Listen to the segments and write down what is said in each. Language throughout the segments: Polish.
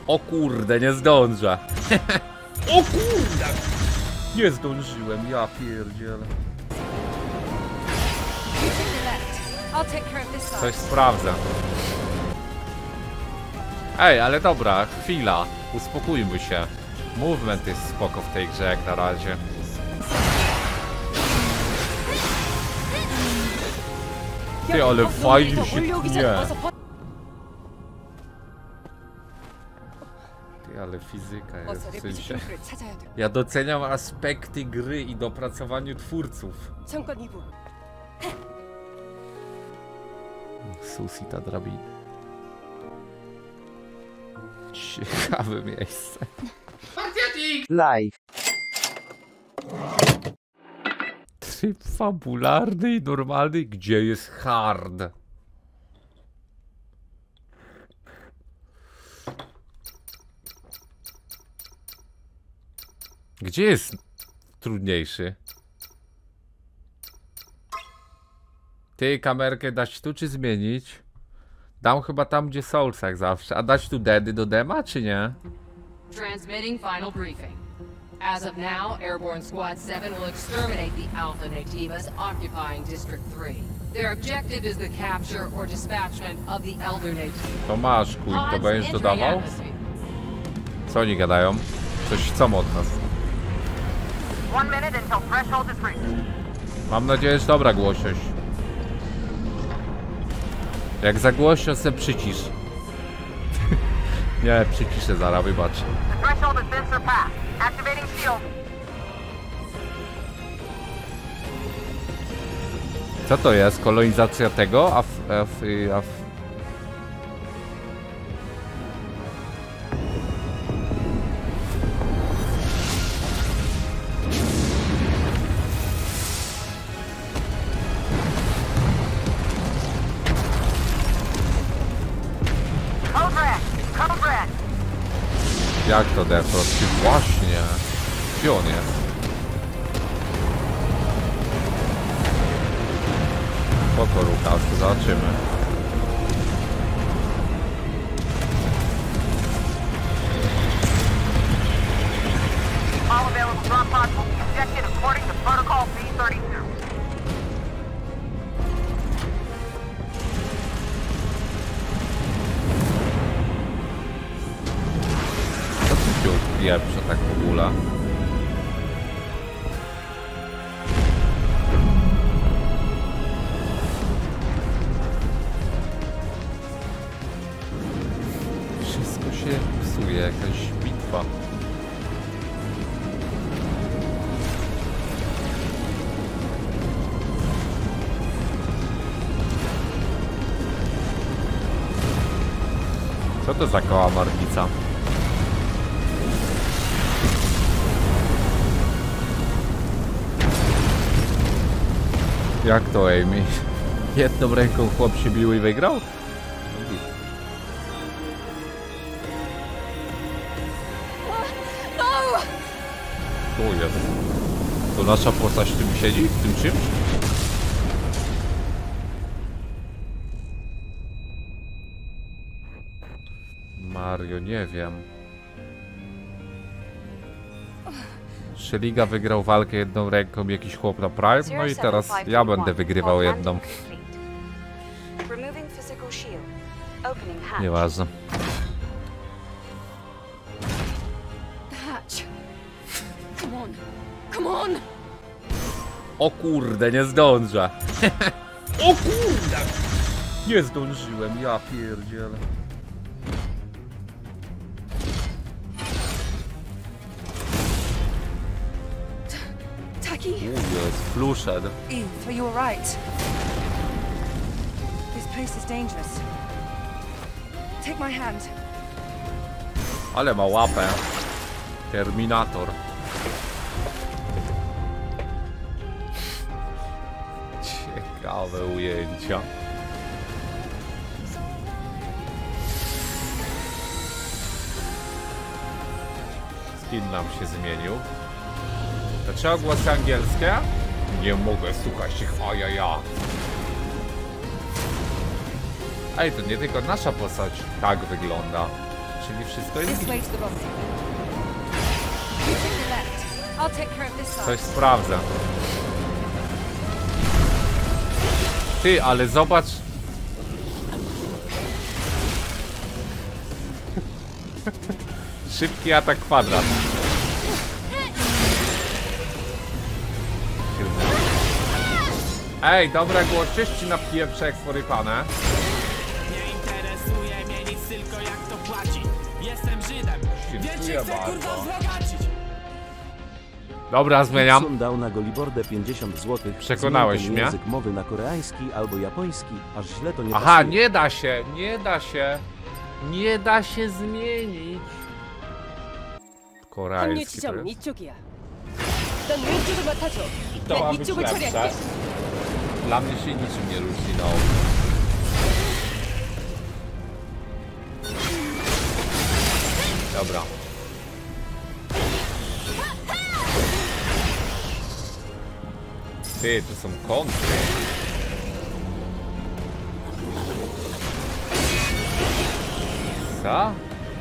O kurde, nie zdążę. O kurde! Nie zdążyłem, ja pierdzielę. Coś sprawdzę. Ej, ale dobra, chwila. Uspokójmy się. Movement jest spoko w tej grze jak na razie. Ty, ale fajnie się pnie. Ty, ale fizyka jest w sensie. Ja doceniam aspekty gry i dopracowaniu twórców. Susi ta drabina. Ciekawe miejsce. Live. Tryb fabularny i normalny. Gdzie jest hard? Gdzie jest trudniejszy? Ty, kamerkę dać tu czy zmienić? Dam chyba tam, gdzie Souls jak zawsze. A dać tu deady do dema, czy nie? Transmitting final briefing. As of now, Airborne Squad 7 will exterminate the Alpha Natives occupying District 3. Their objective is the capture or dispatchment of the Elder Natives. To masz, kuj, to będziesz dodawał? Co oni gadają? Coś chcą od nas. Mam nadzieję, że dobra głośność. Jak za głośno, se przycisz. Nie, przyciszę zaraz, wybacz. Co to jest? Kolonizacja tego? Jak to Defrost? Właśnie. Gdzie on jest? Spoko, Lukas, zobaczymy. All available drop pods will be ejected according to protocol B32. Co tu się odpieprza tak w ogóle? Wszystko się psuje, jakaś bitwa. Co to za kałamarnica? Jak to, Amy? Jedną ręką chłop się bił i wygrał? Tu jest. To nasza postać w tym siedzi? W tym czymś? Mario, nie wiem. Szeliga wygrał walkę jedną ręką, jakiś chłop na Prime, no i teraz ja będę wygrywał jedną. Nieważne. O kurde, nie zdążę. O kurde! Nie zdążyłem, ja pierdzielę. Jest fluszed. Eve, are you alright? This place is dangerous. Take my hand. Ale ma łapę. Terminator. Ciekawe ujęcia. Skin nam się zmienił. Dlaczego głosy angielskie? Nie mogę słuchać ich ajaja. Ej, to nie tylko nasza postać tak wygląda. czyli wszystko jest This git. way to the rendezvous. You take the left. I'll take care of this side. Coś sprawdzę. Ty, ale zobacz. Szybki atak kwadrat. Ej, dobra głośność ci napieprzę jak porypane. Nie interesuje mnie nic, tylko jak to płaci. Jestem Żydem, więc się Dziękuję chcę kurwa bardzo. wzbogacić. Dobra, zmieniam. Sun dał na Golibordę 50 zł. Przekonałeś Zmień ten mnie. język mowy na koreański albo japoński, aż źle to nie Aha, pasuje. nie da się, nie da się. Nie da się zmienić. Koreański to 합류 지점 jest. 이쪽이야. 넌 왼쪽을 맡아줘. To ma 난 być 이쪽을 lepsze. 처리할게. Dla mnie się niczym nie różni, no. Dobra. Ty, tu są kontry. Co?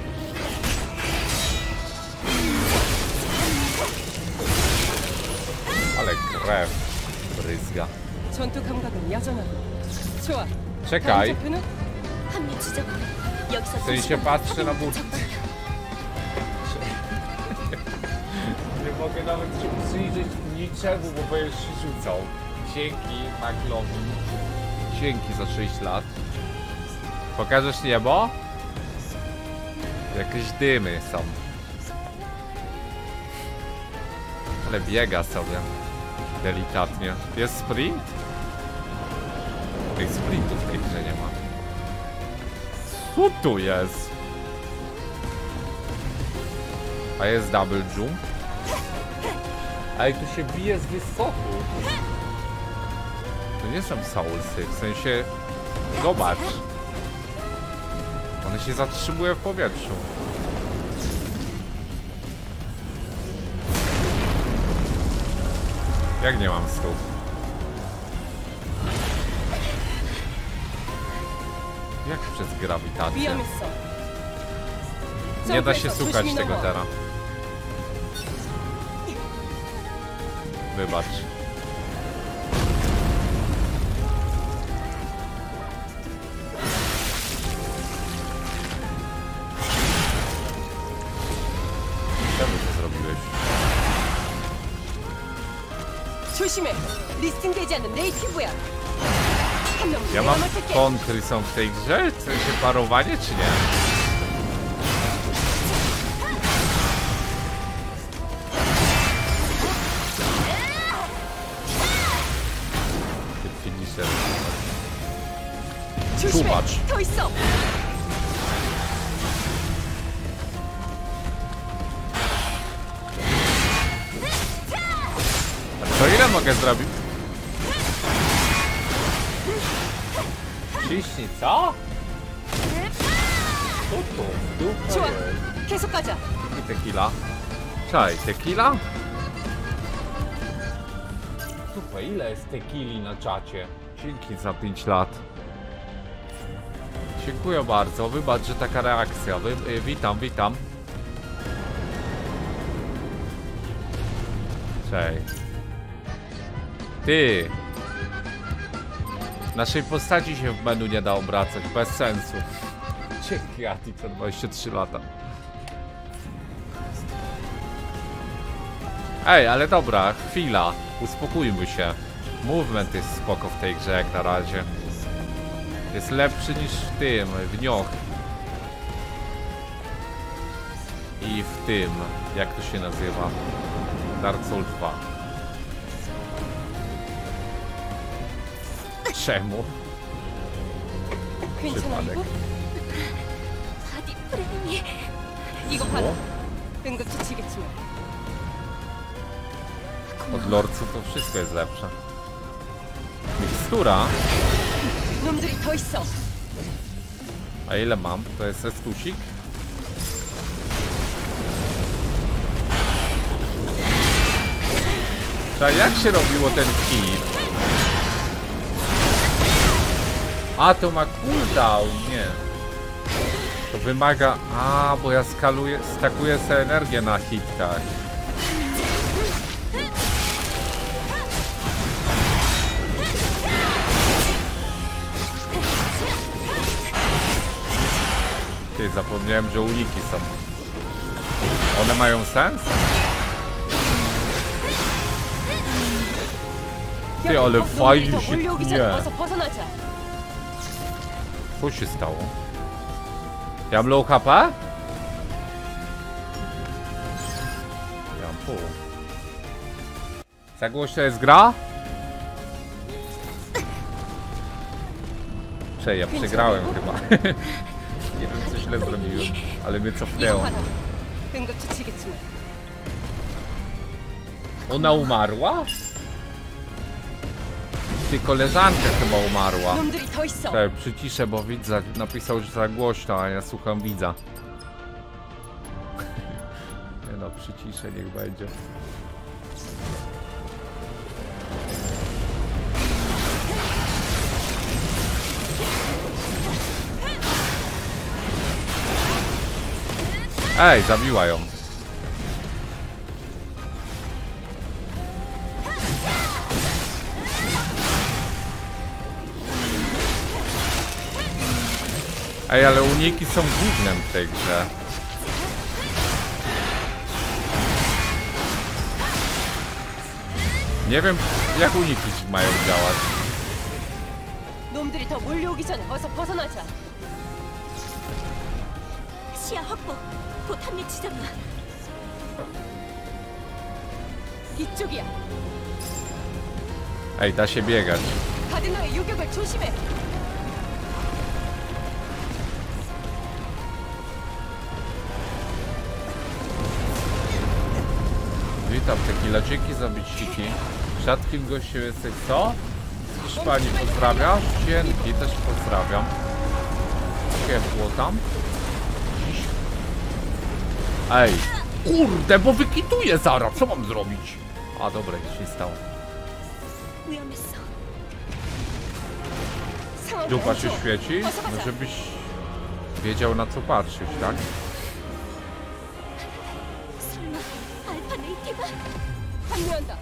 Ale krew bryzga. 전투 감각은 여전하고. 좋아. Czekaj, 다음 목표는 합류 지점. 여기서 w sensie patrzę na budkę. Nie mogę nawet się przyjrzeć niczemu, bo będziesz się rzucał. Dzięki, McLovin. Dzięki za 6 lat. Pokażesz niebo? Jakieś dymy są. Ale biega sobie. Delikatnie. Jest sprint? Tych sprintów w tej grze nie ma. Co tu jest? A jest double jump? Ej, tu się bije z wysoku. To nie są soulsy, w sensie... Zobacz. One się zatrzymują w powietrzu. Jak nie mam stóp? Jak przez grawitację? 위험했어. Nie da się 점프해서 słuchać 조심히 tego 넘어. teraz. Wybacz. Czemu to zrobiłeś? 조심해. 리스팅되지 않는 네이티브야. 한명 Ja mam kontry są w tej grze? W sensie parowanie czy nie? Ty finisher. 조심해. Tłumacz. 더 있어. To ile mogę zrobić? Ciśnij, co? Co to? Dupa 좋아. jest. 계속 가자. I tequila. Czaj, tequila? Dupa, ile jest tequili na czacie? Dzięki za 5 lat. Dziękuję bardzo, wybacz, że taka reakcja. Witam, witam. Cześć. Ty! Naszej postaci się w menu nie da obracać, bez sensu. Dzięki Ati, to 23 lata. Ej, ale dobra, chwila. Uspokójmy się. Movement jest spoko w tej grze jak na razie. Jest lepszy niż w tym, w Nioh. I w tym, jak to się nazywa? Dark Souls 2. Czemu? 괜찮아 przypadek. 이거? 바디 프레임이 이거 받아. 응급처치겠지만. Od lordców to wszystko jest lepsze. Mikstura? 놈들이 더 있어. A ile mam? To jest estusik? Czekaj, jak się robiło ten hit? A, to ma cooldown, nie. To wymaga... A, bo ja stakuję sobie energię na hitkach. Ty, zapomniałem, że uniki są. One mają sens? Ty, ale fajnie się pnie. Co się stało? Ja mam low HP? Ja mam pół. Za głośno jest gra? Czekaj, ja przegrałem chyba. Nie wiem, co źle zrobiłem, ale mnie cofnęło. Ona umarła? Ty, koleżanka chyba umarła. Czekaj, przyciszę, bo widz napisał, że za głośno, a ja słucham widza. Nie no, przyciszę, niech będzie. Ej, zabiła ją. Ej, ale uniki są gównem w tej grze. Nie wiem, jak uniki mają działać. 놈들이 더 몰려오기 전에 어서 벗어나자. 시야 확보. 곧 합류치잖아. 이쪽이야. Ej, da się biegać. 가드너의 유격을 조심해. Witam, Tequila, dzięki za biciki. Rzadkim gościem jesteś, co? Z Hiszpanii pozdrawiam. Dzięki, też pozdrawiam. Ciepło tam. Ej, kurde, bo wykituję zaraz, co mam zrobić? A dobra, nic się stało. 위험했어. Dupa się świeci? No żebyś wiedział, na co patrzeć, tak? 설마 알파 네이티브? 합류한다.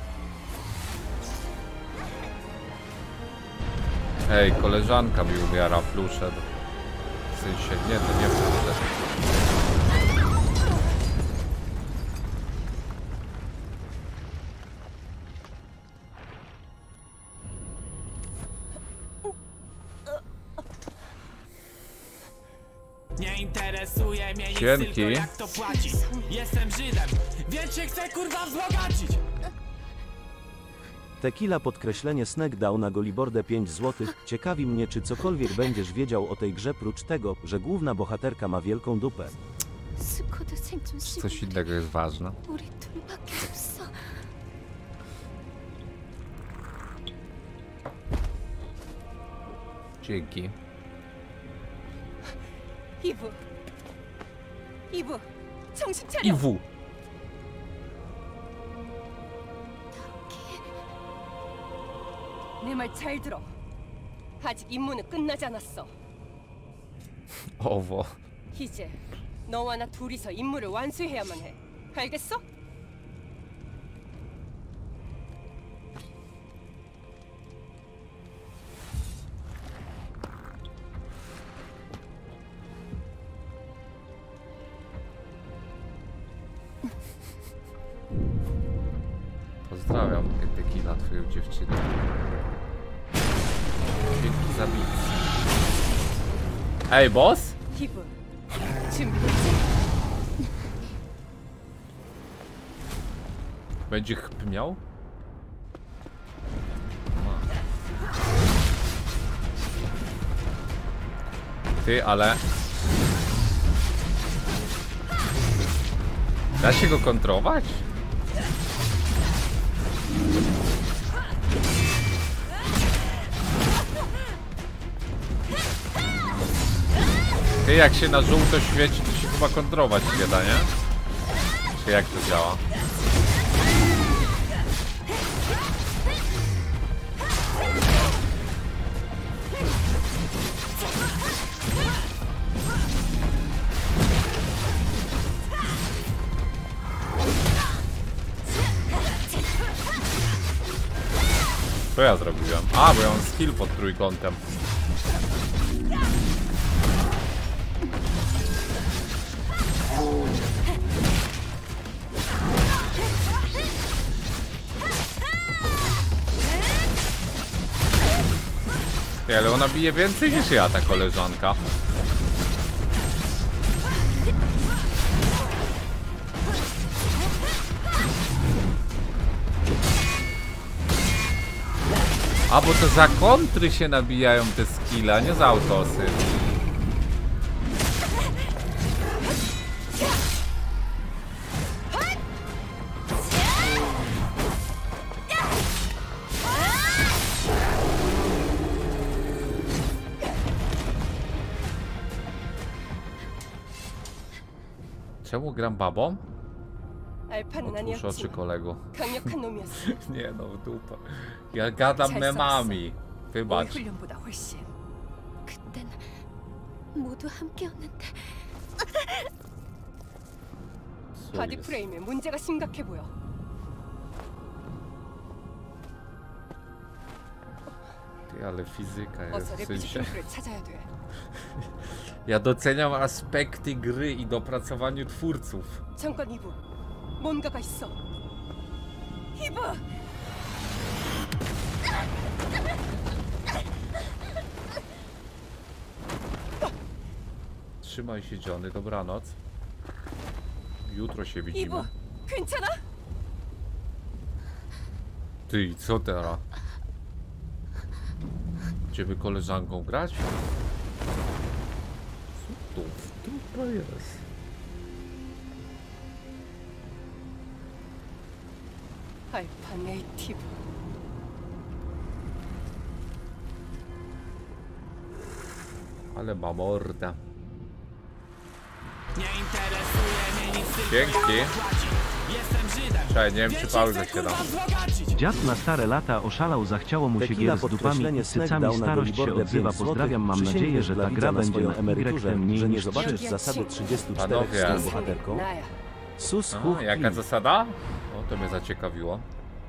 Ej, koleżanka mi umiera, plusze. W sensie, nie, to nie plusze. Nie interesuje mnie nic, Dzięki. tylko jak to płaci. Jestem Żydem, więc się chcę kurwa wzbogacić. Tequila podkreślenie Snackdown na Golibordę 5 zł. Ciekawi mnie, czy cokolwiek będziesz wiedział o tej grze, prócz tego, że główna bohaterka ma wielką dupę. 스쿼드 생존 Coś 시간. innego jest ważne. 우리 둘밖에 없어. Dzięki. 이브. 이브. 정신 차려. IW. 내 말 잘 들어. 아직 임무는 끝나지 않았어. Owo. 이제 너와 나 둘이서 임무를 완수해야만 해. 알겠어? Pozdrawiam, Tequila, twoją dziewczynę. Dzięki za bic. Ej, boss? 이브. 준비됐지? Będzie chpmiał? Ty, ale... Da się go kontrolować? Ty, jak się na żółto świeci, to się chyba kontrolować nie da, nie? Czy jak to działa? Co ja zrobiłem? A, bo ja mam skill pod trójkątem. Ty, ale ona bije więcej niż ja, ta koleżanka. A, bo to za kontry się nabijają te skille, a nie za autosy. Czemu gram babą? 알파는 Otwórz oczy, 아니었지만 kolego. 강력한 놈이었어. Nie no, w dupę. Ja gadam memami. 우리 Wybacz. 훈련보다 훨씬. 그땐 모두 함께였는데 Co 바디 jest? 프레임에 문제가 심각해 보여. Ty, ale fizyka jest 어서 w 레피지 sensie. 핑크를 찾아야 돼. Ja doceniam aspekty gry i dopracowaniu twórców. 잠깐 이브. 뭔가가 있어. 이브! Trzymaj się, Johnny, dobranoc. Jutro się widzimy. 이브! 괜찮아? Ty, co teraz? Będziemy koleżanką grać? Co to w dupę jest? 알파 네이티브. Ale ma morda. Nie interesuje mnie nic, tylko Dzięki. jak to płaci. Jestem Żydem, Czekaj, nie wiem, więc czy Paweł chcę, zasiada. kurwa, wzbogacić. Dziad na stare lata oszalał, zachciało mu się Tequila gier z dupami podkreślenie i Snack cycami, dał na starość się Golibordę odzywa, 5 złotych. pozdrawiam, mam nadzieję, Przysięgniesz że dla ta widza gra na będzie swoją na emeryturze, Y mniej że nie niż zobaczysz 3. zasady 34 Panowie. z tą bohaterką. 나야. Sus, A, huch, jaka klip. zasada? O, to mnie zaciekawiło.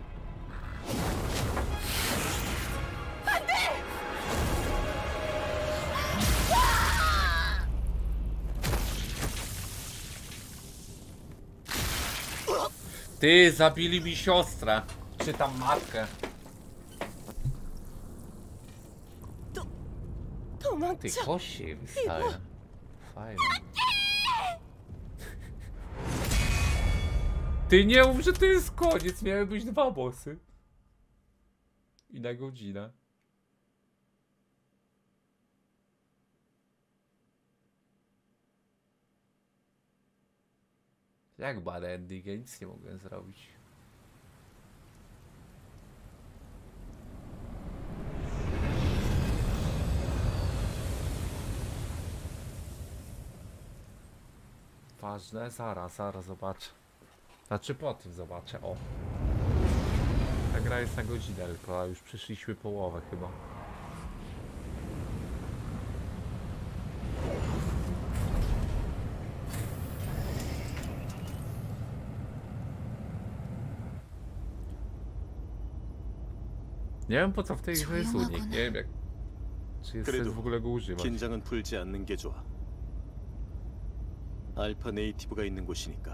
Ty, zabili mi siostrę. Czy tam matkę. Ty, 도망쳐. kość się wystaje. Fajnie. Ty, nie mów, że to jest koniec. Miały być 2 bossy. I na godzinę. Jak bad ending? Ja nic nie mogłem zrobić. Ważne, zaraz zobaczę. Znaczy po tym zobaczę, o. Ta gra jest na godzinę tylko, a już przyszliśmy połowę chyba. Nie wiem po co w tej grze jest unik, nie wiem jak... Czy jest sens w ogóle go używać. 긴장은 풀지 않는 게 좋아. 알파 네이티브가 있는 곳이니까.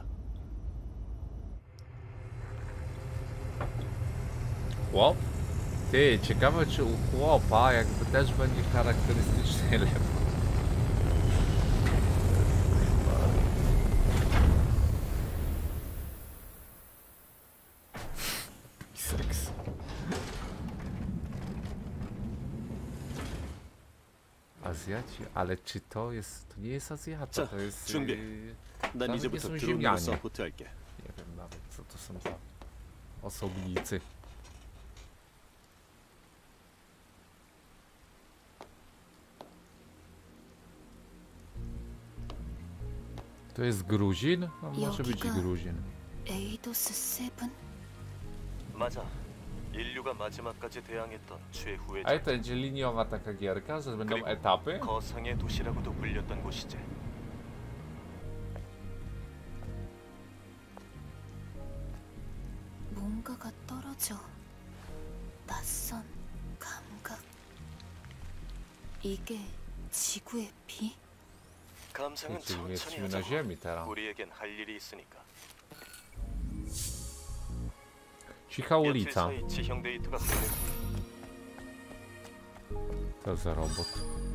Chłop? Ty, ciekawe czy u chłopa jakby też będzie charakterystycznie lewo. Seks. Azjaci? Ale czy to jest... To nie jest Azjata, 자, to jest... 준비. 난 Nawet nie 이제부터 są 드론으로 ziemianie. 서포트할게. Nie wiem nawet co to są za osobnicy. To jest Gruzin? No, może być i 여기가- Gruzin. 에이도스 세븐? 맞아. 인류가 마지막까지 대항했던 최후의 Ale to będzie liniowa taka gierka, że będą 그리고 etapy? 거상의 도시라고도 불렸던 곳이지. 뭔가가 떨어져. 낯선 감각. 이게 지구의 비? 감상은 그치, 천천히 jesteśmy na 하자고. ziemi teraz. 우리에겐 할 일이 있으니까. Cicha 며칠 ulica. 사이 지형 데이터가 보내. Co za robot?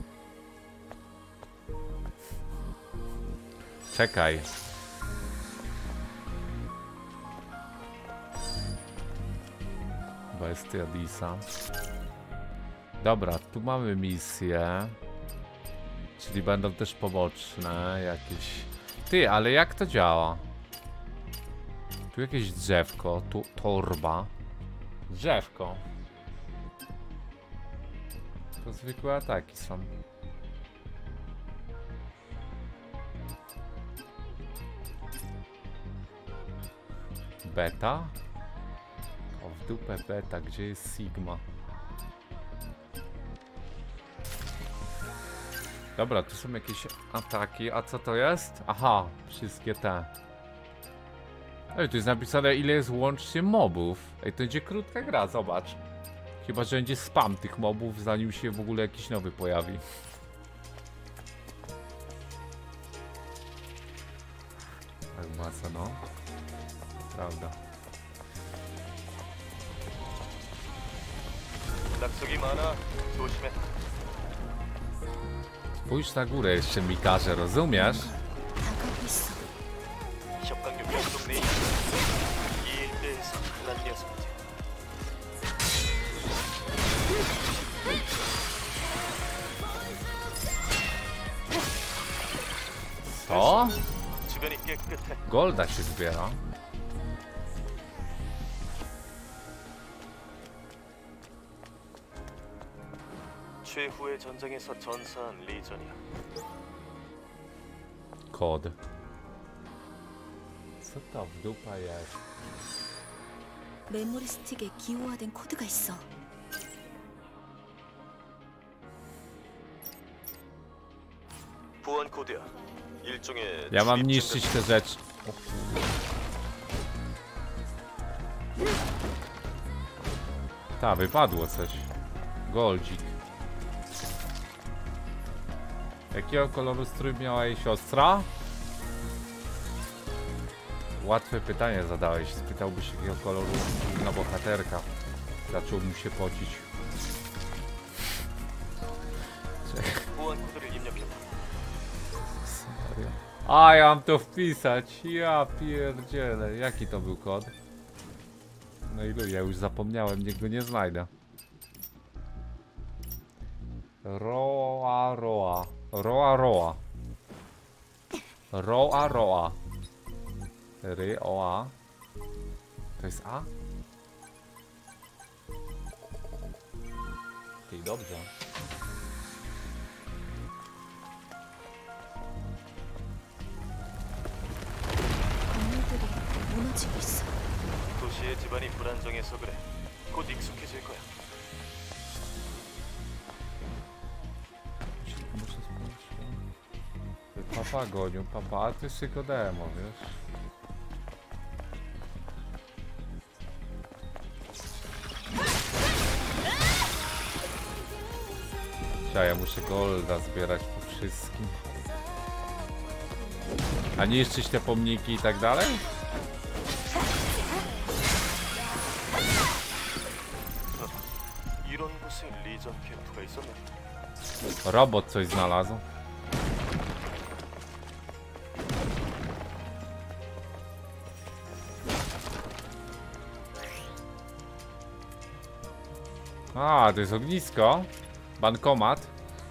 Czekaj. Bestia Disa. Dobra, tu mamy misję. Czyli będą też poboczne jakieś. Ty, ale jak to działa? Tu jakieś drzewko, tu torba. Drzewko. To zwykłe ataki są. Beta? O, w dupę beta, gdzie jest Sigma? Dobra, tu są jakieś ataki, a co to jest? Aha, wszystkie te. Ej, tu jest napisane, ile jest łącznie mobów. Ej, to będzie krótka gra, zobacz. Chyba, że będzie spam tych mobów, zanim się w ogóle jakiś nowy pojawi. Tak masa, no. Prawda. 낙석이 많아. 조심해. Spójrz na górę jeszcze, Mikarze, rozumiesz? 다가오고 있어. 협강력 연속 내일. 이 일대에서 난 녀석이지. Co? 주변이 깨끗해. Golda się zbiera. 최후의 전쟁에서 전사한 리전이야. Kod. Co to w dupa jest? 메모리 스틱에 기호화된 코드가 있어. 보안 코드야. 일종의 Ja mam 출입증 niszczyć te rzeczy. Ta, wypadło coś. Goldzik. Jakiego koloru strój miała jej siostra? Łatwe pytanie zadałeś. Spytałbyś, jakiego koloru na bohaterka. Zacząłbym się pocić. 보안 코드를 입력해봐. Serio. A, ja mam to wpisać. Ja pierdzielę. Jaki to był kod? No ilu? Ja już zapomniałem, niech go nie znajdę. Roa. Roa. Ryoa. To jest A? Ty, dobrze. 건물들이 무너지고 있어. 도시의 지반이 불안정해서 그래. 곧 익숙해질 거야. Muszę sprawdzić. Papa gonił, papa, a to jest tylko demo, wiesz? Ja muszę golda zbierać po wszystkim. A niszczyć te pomniki i tak dalej? 이런 곳에 리전 캠프가 있었네. Robot coś znalazł. A, to jest ognisko. Bankomat.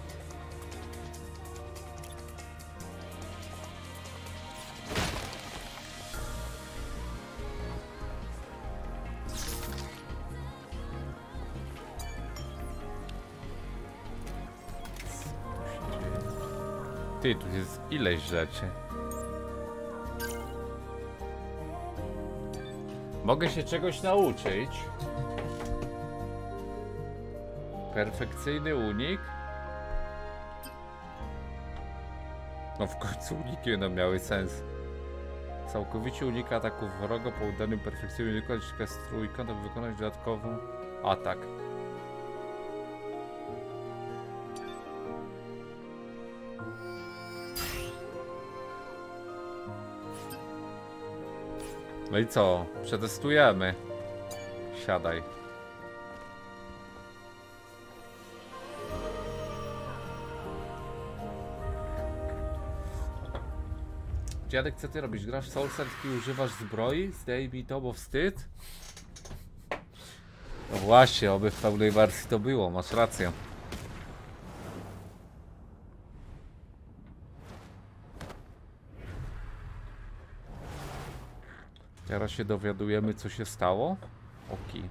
Ty, tu jest ileś rzeczy. Mogę się czegoś nauczyć. Perfekcyjny unik. No w końcu uniki będą miały sens. Całkowicie unika ataków wroga po udanym perfekcyjnym uniku, z trójką, aby wykonać dodatkową Atak. No i co? Przetestujemy. Siadaj. Dziadek, co ty robisz? Grasz w Soulsend i używasz zbroi? Zdejmij to, bo wstyd? No właśnie, oby w pełnej wersji to było, masz rację. Teraz się dowiadujemy, co się stało. Oki.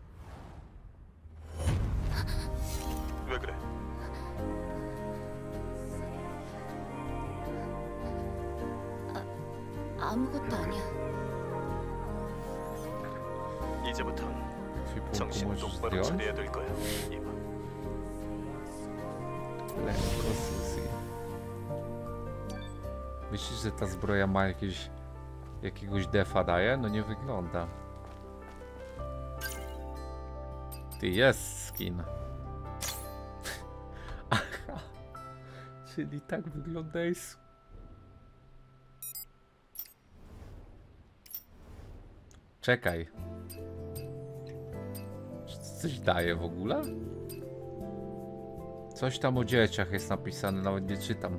왜 그래? 아무것도 아니야. 이제부턴 Kwipunku 정신 możesz 똑바로 zdjąć? 차려야 될 거야. 이봐. Lekko Suzy. Myślisz, że ta zbroja ma jakiegoś defa daje? No nie wygląda. Ty, jest skin. Aha. Czyli tak wygląda jest. Czekaj. Czy coś daje w ogóle? Coś tam o dzieciach jest napisane, nawet nie czytam.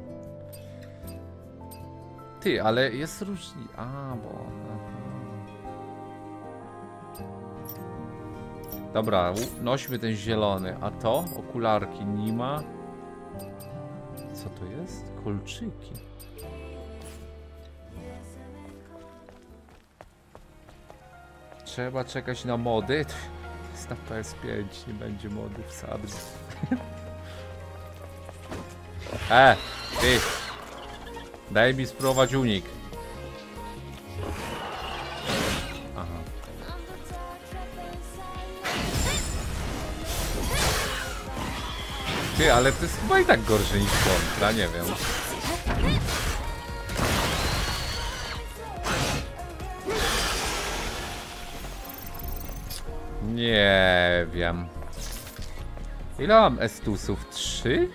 Ty, ale jest różni. A, bo. Aha. Dobra, nośmy ten zielony. A to? Okularki nie ma. Co to jest? Kolczyki. Trzeba czekać na mody. To jest na PS5, nie będzie modów sadzy. Ty! Daj mi spróbować unik. Aha. Ty, ale to jest chyba i tak gorsze niż kontra, nie wiem. Nie wiem. Ile mam estusów? 3?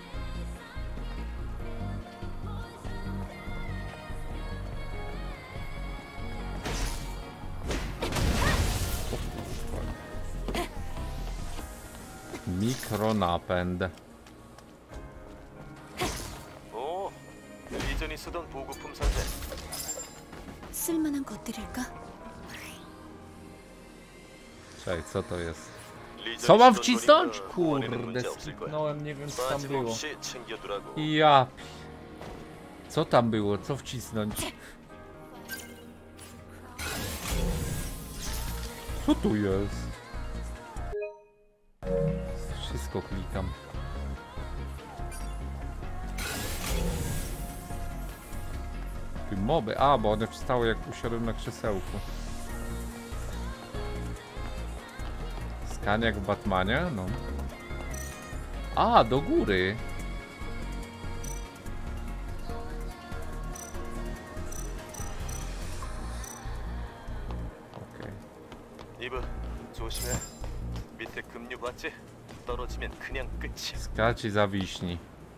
Mikronapęd. 오, 이전이 쓰던 보급품 상자. 쓸만한 것들일까? Czekaj, co to jest? 리전이 Co mam 쓰던 wcisnąć? 거니까 보안에는 Kurde, 문제 없을 거야. skipnąłem, nie wiem co tam było. 빠짐없이 챙겨두라고. Ja. Co tam było? Co wcisnąć? Co tu jest? Wszystko klikam. Ty moby, a bo one wstały jak usiadłem na krzesełku. Skan jak w Batmanie? No. A, do góry. Okej. 이브, 조심해. 밑에 급류 봤지? 떨어지면 그냥 끝이야. Skacz i zawiśni.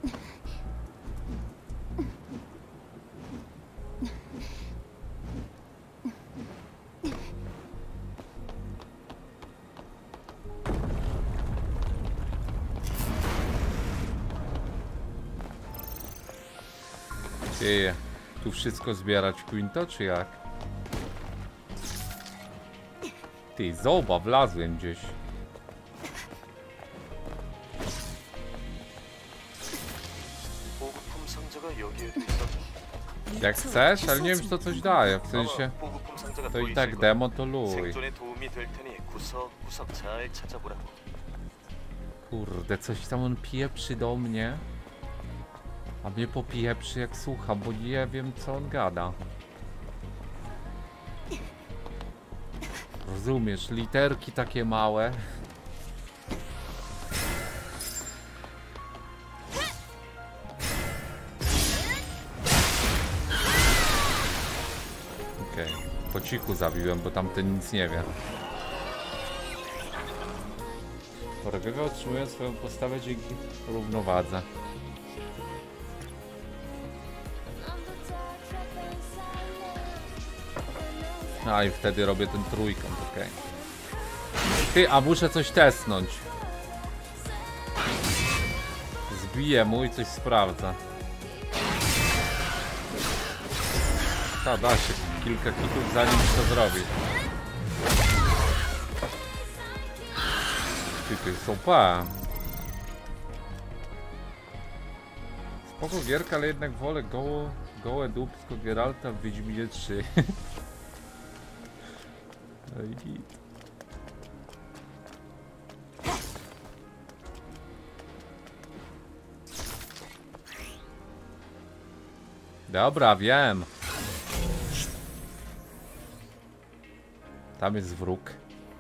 Ty, tu wszystko zbierać w Quinto, czy jak? Ty, zoba, wlazłem gdzieś. 보급품 상자가 여기에도 있었네. Jak chcesz, ale nie wiem, czy to coś daje. W sensie, 아마 보급품 상자가 to 더 i 있을 tak 거야. demo to luj. 생존에 도움이 될 테니 구석구석 잘 찾아보라고. Kurde, coś tam on pieprzy do mnie. A mnie popieprzy jak słucha, bo nie wiem co on gada. Rozumiesz, literki takie małe. Okej, po cichu zabiłem, bo tamten nic nie wie. Wrogowie otrzymują swoją postawę dzięki równowadze. A i wtedy robię ten trójkąt, okej. Ty, a muszę coś testnąć. Zbiję mu i coś sprawdza. Ta, da się kilka hitów zanim to zrobi. Ty, to jest OP. Spoko gierka, ale jednak wolę gołe dupsko Geralta w Wiedźminie 3. Dobra, wiem. Tam jest wróg.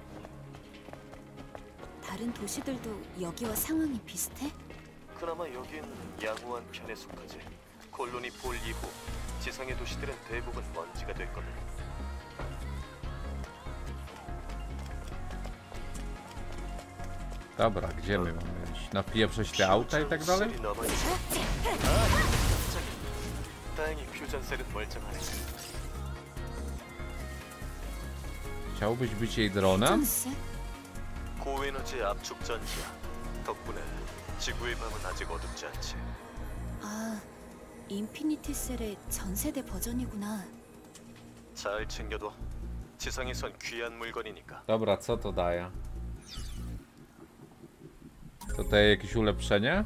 다른 도시들도 여기와 상황이 비슷해? 그나마 여긴 양호한 편에 속하지. 콜로니 폴 이후 지상의 도시들은 대부분 먼지가 됐거든. Dobra, gdzie my mamy iść? Napieprzeć te auta i tak dalej? 다행히 퓨전셀은 멀쩡하네. Chciałbyś być jej dronem? 쫀스? 고에너지 압축 전지야. 덕분에 지구의 밤은 아직 어둡지 않지. 아, 인피니티 셀의 전 세대 버전이구나. 잘 챙겨둬. 지상에선 귀한 물건이니까. Dobra, co to daje? To daje jakieś ulepszenie?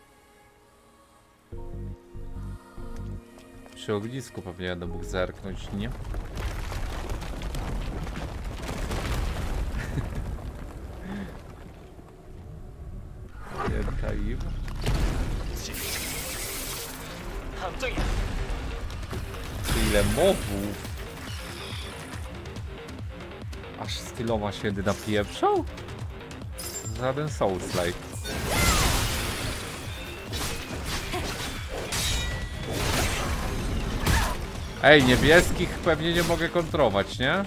Przy ognisku pewnie będę mógł zerknąć, nie? Kaib. Ile mobów! Aż z tyloma się napieprzał? Żaden Souls-like. Ej, niebieskich pewnie nie mogę kontrować, nie?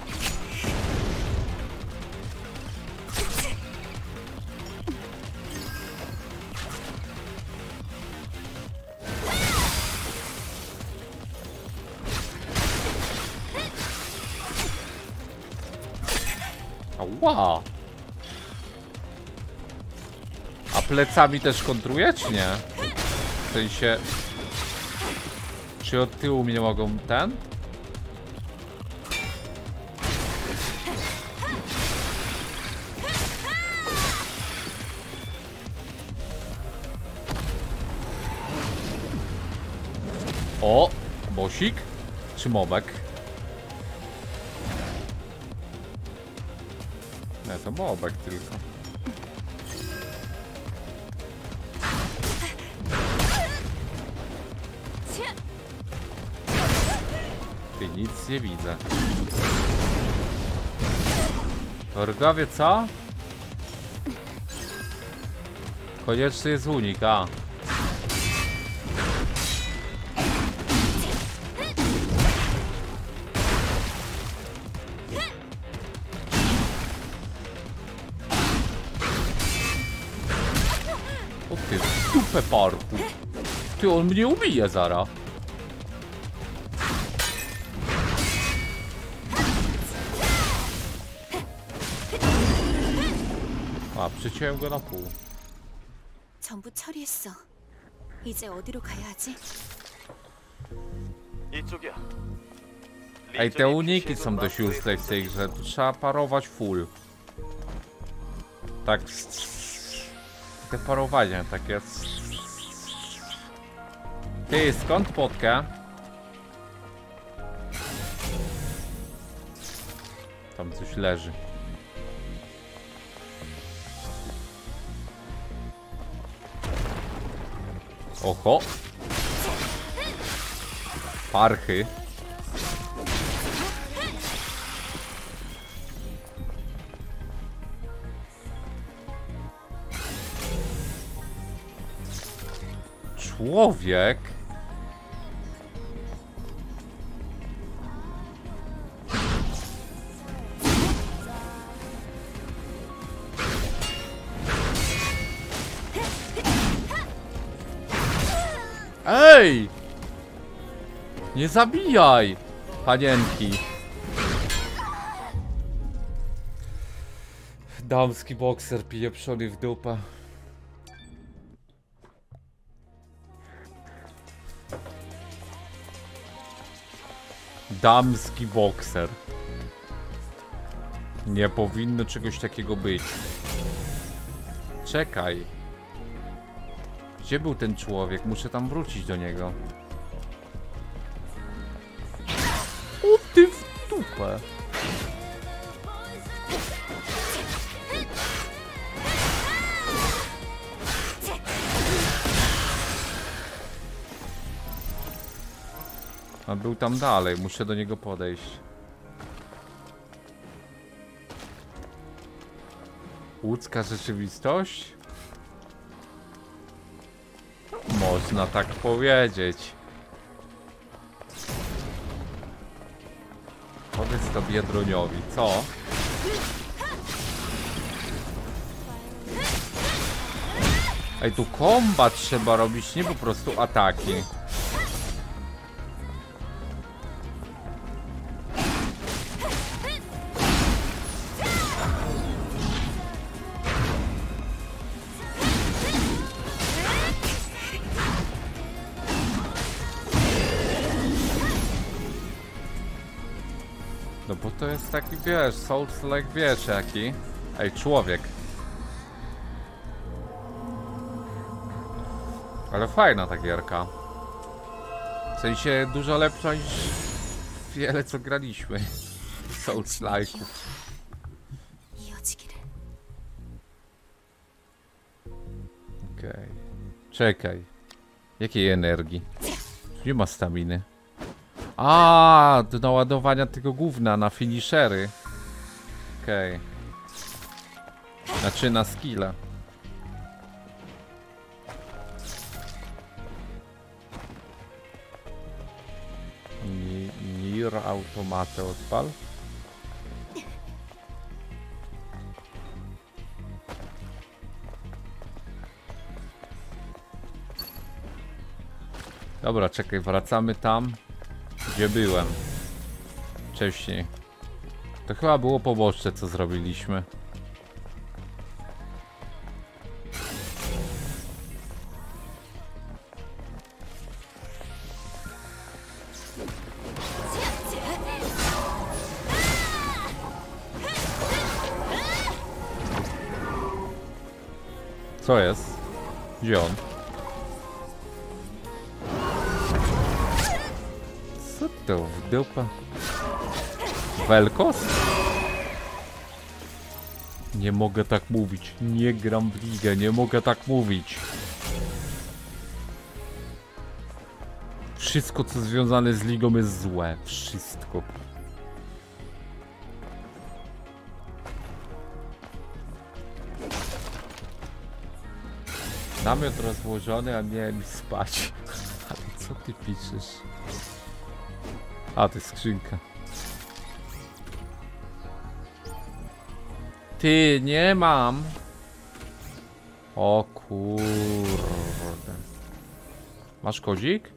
Ała! A plecami też kontruje, czy nie? W sensie... Czy od tyłu mnie mogą ten? O! Bosik? Czy mobek? Nie, to mobek tylko. Ty, nic nie widzę. Wrogowie co? Konieczny jest unik, a. O ty, dupę parku. Ty, on mnie ubije zaraz. A, przyciąłem go na pół. 전부 처리했어. 이제 어디로 가야 하지? 이쪽이야. Ej, te uniki są dość useless w tej grze. Tu trzeba parować full. Tak. Te parowania takie. Ty, skąd potka? Tam coś leży. Oho. Parchy. Człowiek. Ej! Nie zabijaj! Panienki. Damski bokser pieprzony w dupę. Damski bokser. Nie powinno czegoś takiego być. Czekaj. Gdzie był ten człowiek? Muszę tam wrócić do niego. O ty w dupę. A był tam dalej, muszę do niego podejść. Łódzka rzeczywistość? Można tak powiedzieć. Powiedz to Biedroniowi, co? Ej, tu kombat trzeba robić, nie po prostu ataki. No bo to jest taki, wiesz, Souls-like, wiesz jaki. Ej, człowiek. Ale fajna ta gierka. W sensie dużo lepsza niż wiele co graliśmy. Souls-like'ów. Okej. Czekaj. Jakiej energii? Nie ma staminy. A, do naładowania tego gówna na finishery. Okej. Znaczy na skilla. Nier automatę odpal. Dobra, czekaj, wracamy tam, gdzie byłem wcześniej. To chyba było poboczne, co zrobiliśmy. Co jest? Gdzie on? Co to w dupę? Velkos? Nie mogę tak mówić. Nie gram w ligę, nie mogę tak mówić. Wszystko co związane z ligą jest złe. Wszystko. Namiot rozłożony, a miałem spać. Ale co ty piszesz? A, to jest skrzynka. Ty, nie mam. O kurde. Masz kodzik?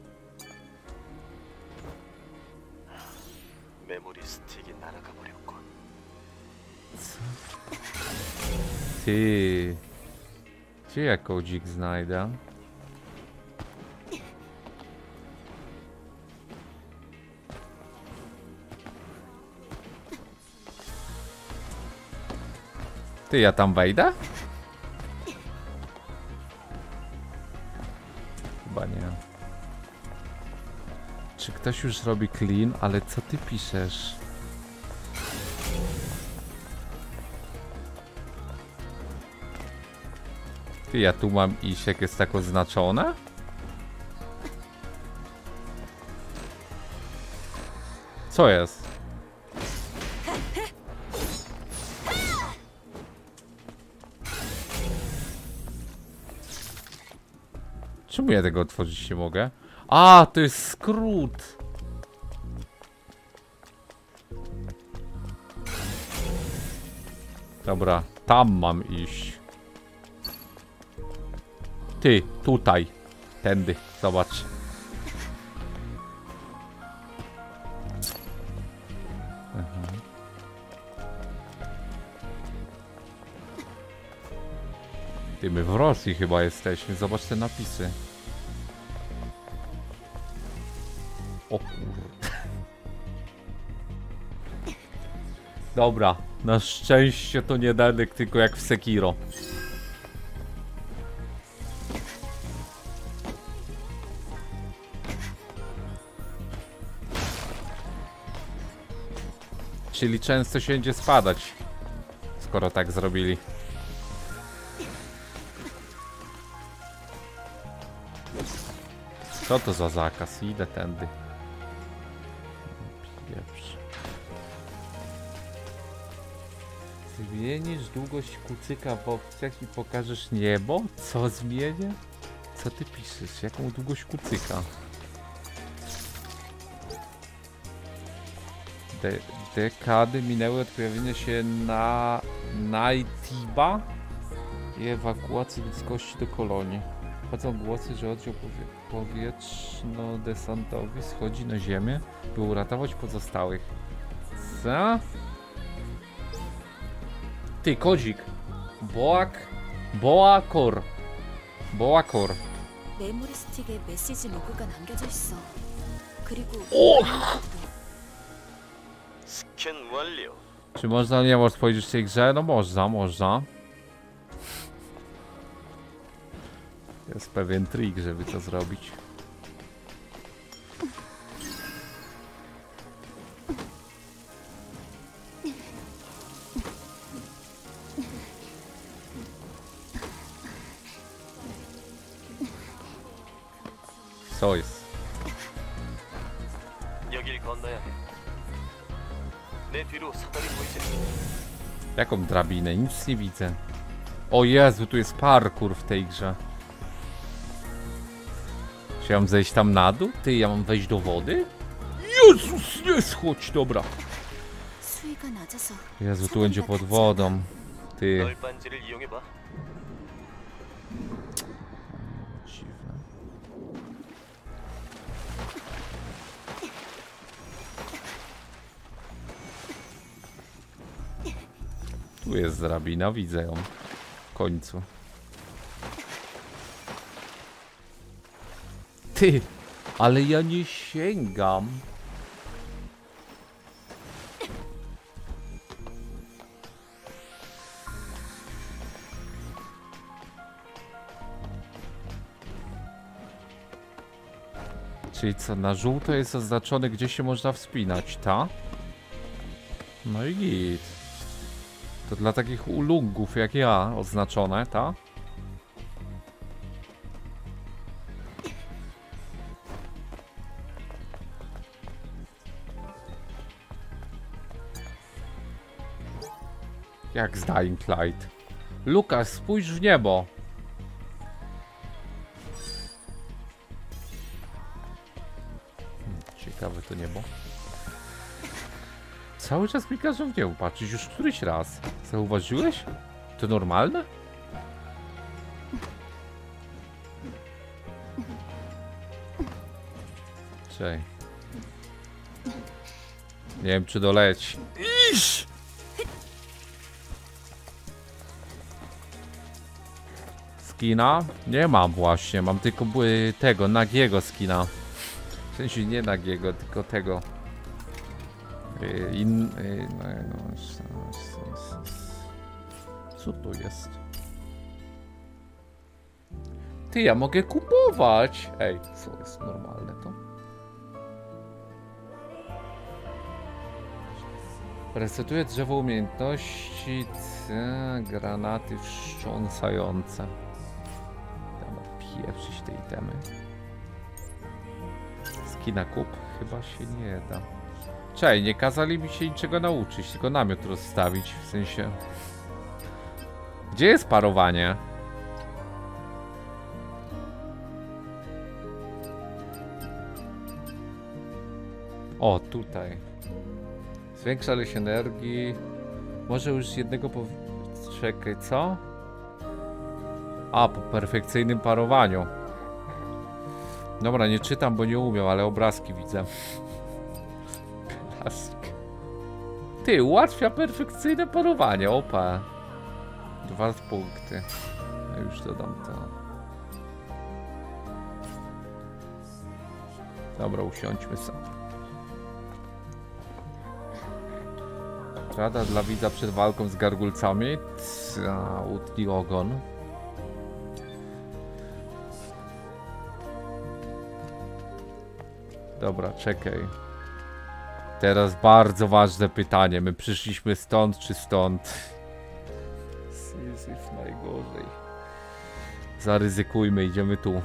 Ty. Gdzie ja kodzik znajdę? Ty, ja tam wejdę? Chyba nie. Czy ktoś już robi clean? Ale co ty piszesz? Ty, ja tu mam iść, jak jest tak oznaczone? Co jest? Czemu ja tego otworzyć nie mogę? A, to jest skrót! Dobra, tam mam iść. Ty, tutaj. Tędy, zobacz. Ty, my w Rosji chyba jesteśmy. Zobacz te napisy. O kurde. Dobra. Na szczęście to nie Dedek, tylko jak w Sekiro. Czyli często się będzie spadać, skoro tak zrobili. Co to za zakaz? Idę tędy. Pieprz. Zmienisz długość kucyka w opcjach i pokażesz niebo? Co zmienię? Co ty piszesz? Jaką długość kucyka? Dekady minęły od pojawienia się na Naitiba i ewakuacji ludzkości do kolonii. Chodzą głosy, że oddział powietrzno-desantowy schodzi na ziemię, by uratować pozostałych. Co? Ty, kodzik. Boakor. 메모리 스틱에 메시지 로그가 남겨져 있어. 그리고 스캔 완료. Czy można nie może powiedzieć w tej grze? No można. Jest pewien trik, żeby to zrobić. Co jest? 여길 건너야 해. 내 뒤로 사다리 보이지? Jaką drabinę? Nic nie widzę. O Jezu, tu jest parkour w tej grze. Czy ja mam zejść tam na dół? Ty, ja mam wejść do wody? Jezus, nie schodź, dobra. 수위가 낮아서 Jezu, tu będzie pod wodą. Ty. 널빤지를 이용해봐. Dziwne. Tu jest drabina, widzę ją. W końcu. Ty, ale ja nie sięgam. Czyli co, na żółto jest oznaczone, gdzie się można wspinać, ta? No i git. To dla takich ulungów jak ja oznaczone, ta? Jak z Dying Light. Lukas, spójrz w niebo. Ciekawe to niebo. Cały czas mi każą w niebo patrzeć, już któryś raz. Zauważyłeś? To normalne? Czej. Nie wiem, czy doleci. Iść! Skina? Nie mam właśnie, mam tylko tego, nagiego skina. W sensie nie nagiego, tylko tego. Co to jest? Ty, ja mogę kupować! Ej, co jest normalne to? Resetuje drzewo umiejętności. Granaty wstrząsające. Pieprzyć te itemy. Skina kup? Chyba się nie da. Czej, nie kazali mi się niczego nauczyć, tylko namiot rozstawić, w sensie... Gdzie jest parowanie? O, tutaj. Zwiększa ilość energii. Może już jednego po... Czekaj, co? A, po perfekcyjnym parowaniu. Dobra, nie czytam, bo nie umiem, ale obrazki widzę. Ty, ułatwia perfekcyjne parowanie, opa. 2 punkty. już dodam to. Dobra, usiądźmy sobie. Rada dla widza przed walką z gargulcami. Utnij ogon. Dobra, czekaj. Teraz bardzo ważne pytanie. My przyszliśmy stąd czy stąd? Syzyf najgorzej. Zaryzykujmy, idziemy tu.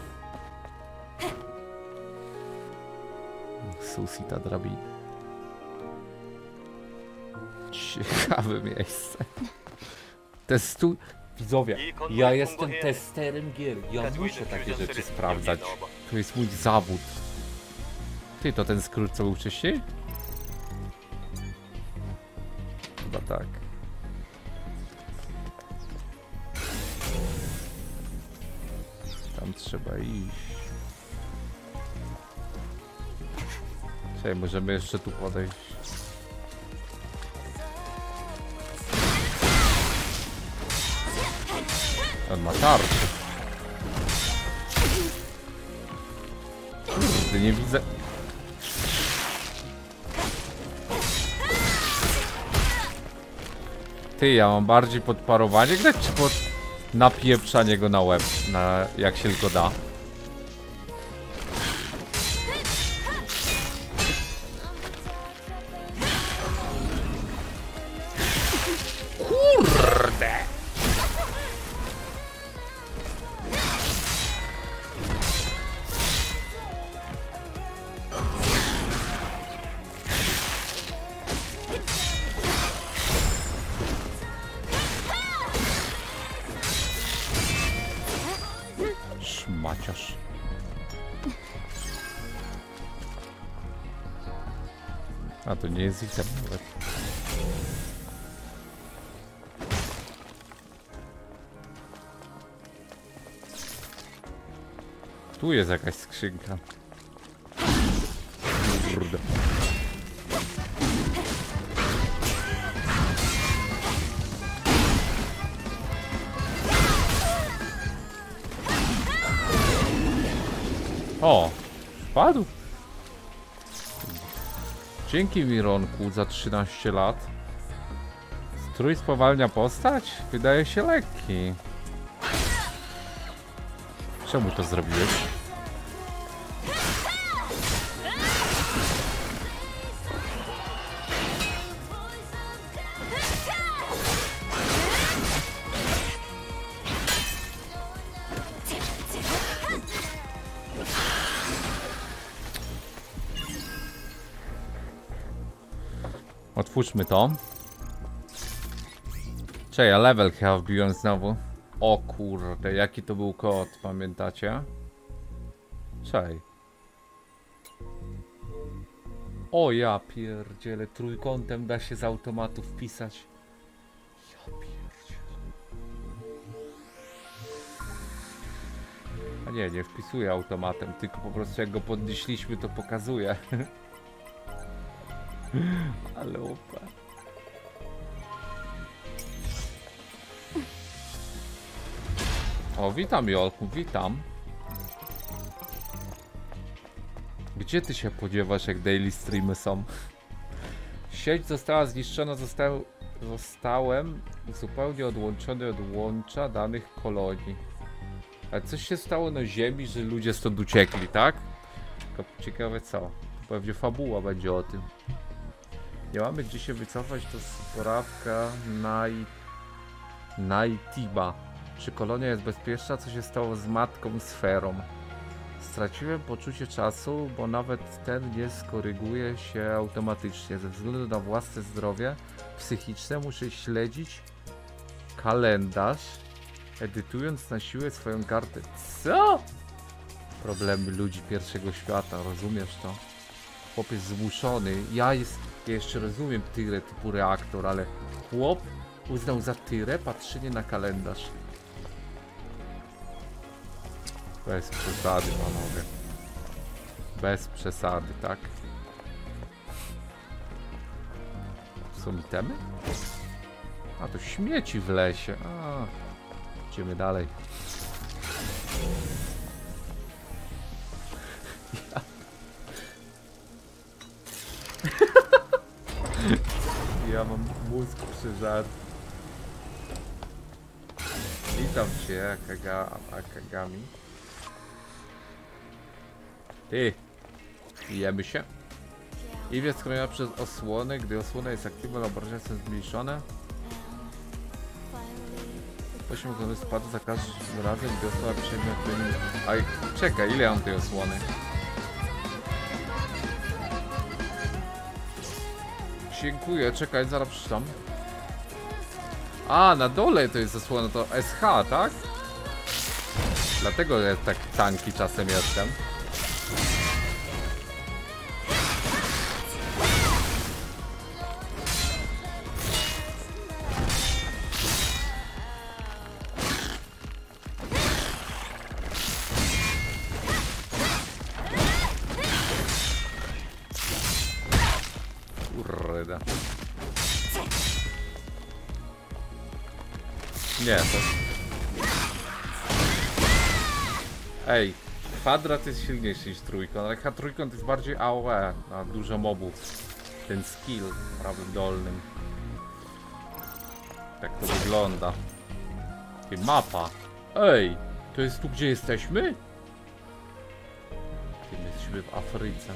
Susi ta drabina. Ciekawe miejsce. Testuj. Widzowie, ja jestem testerem gier. Ja muszę takie rzeczy sprawdzać. To jest mój zawód. Ty, to ten skrót, co był wcześniej? Chyba tak. Tam trzeba iść. Czekaj, możemy jeszcze tu podejść. On ma tarczę. Kurde, nie widzę. Ty, ja mam bardziej podparowanie grać, czy pod napieprzanie go na łeb, jak się tylko da. Kurde! Szmaciarz. A to nie jest ich nawet. Tu jest jakaś skrzynka. Kurde. O, wpadł. Dzięki Mironku za 13 lat. Strój spowalnia postać? Wydaje się lekki. Czemu to zrobiłeś? Otwórzmy to. Czekaj, ja level chyba wbiłem znowu. O kurde, jaki to był kod, pamiętacie? Czekaj. O ja pierdzielę, trójkątem da się z automatu wpisać. Ja pierdzielę. A nie wpisuję automatem, tylko po prostu jak go podnieśliśmy, to pokazuje. Ale opa. O, witam Jolku, witam. Gdzie ty się podziewasz, jak daily streamy są? Sieć została zniszczona, zostałem zupełnie odłączony od łącza danych kolonii. Ale coś się stało na ziemi, że ludzie stąd uciekli, tak? Tylko ciekawe co. Pewnie fabuła będzie o tym. Nie mamy gdzie się wycofać, to sprawka Naitiba. Czy kolonia jest bezpieczna? Co się stało z matką Sferą? Straciłem poczucie czasu, bo nawet ten nie skoryguje się automatycznie. Ze względu na własne zdrowie psychiczne muszę śledzić kalendarz, edytując na siłę swoją kartę. Co? Problemy ludzi pierwszego świata, rozumiesz to? Chłopiec zmuszony. Ja jeszcze rozumiem tyrę typu reaktor, ale chłop uznał za tyrę patrzenie na kalendarz. Bez przesady, panowie. Bez przesady, tak? Są itemy? A to śmieci w lesie. A, Idziemy dalej. Ja mam mózg przyżar. Witam cię, Akagami. Ty! Jemy się. Iwie skrojona przez osłonę. Gdy osłona jest aktywna, obrażenia są zmniejszone. 8 osłony spada za każdym razem, gdy osłona przejmie tym... Aj, czekaj, ile mam tej osłony? Dziękuję, czekaj, zaraz przeczytam. A, na dole to jest osłona, to SH, tak? Dlatego ja tak tanki czasem jestem. Kurde. Nie, to... Ej, kwadrat jest silniejszy niż trójkąt, ale trójkąt jest bardziej AOE, na dużo mobów. Ten skill prawym dolnym. Tak to wygląda. Ty, mapa. Ej, to jest tu, gdzie jesteśmy? Ty, my jesteśmy w Afryce.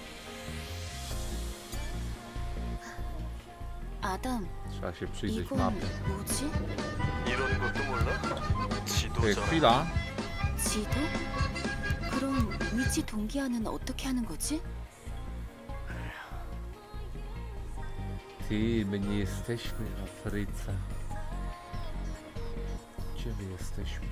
아담, Trzeba się przyjrzeć 이건 mapie. 뭐지? 이런 것도 몰라? Ty, 지도잖아. chwila. 지도? 그럼 위치 동기화는 어떻게 하는 거지? Ty, my nie jesteśmy w Afryce. Gdzie my jesteśmy?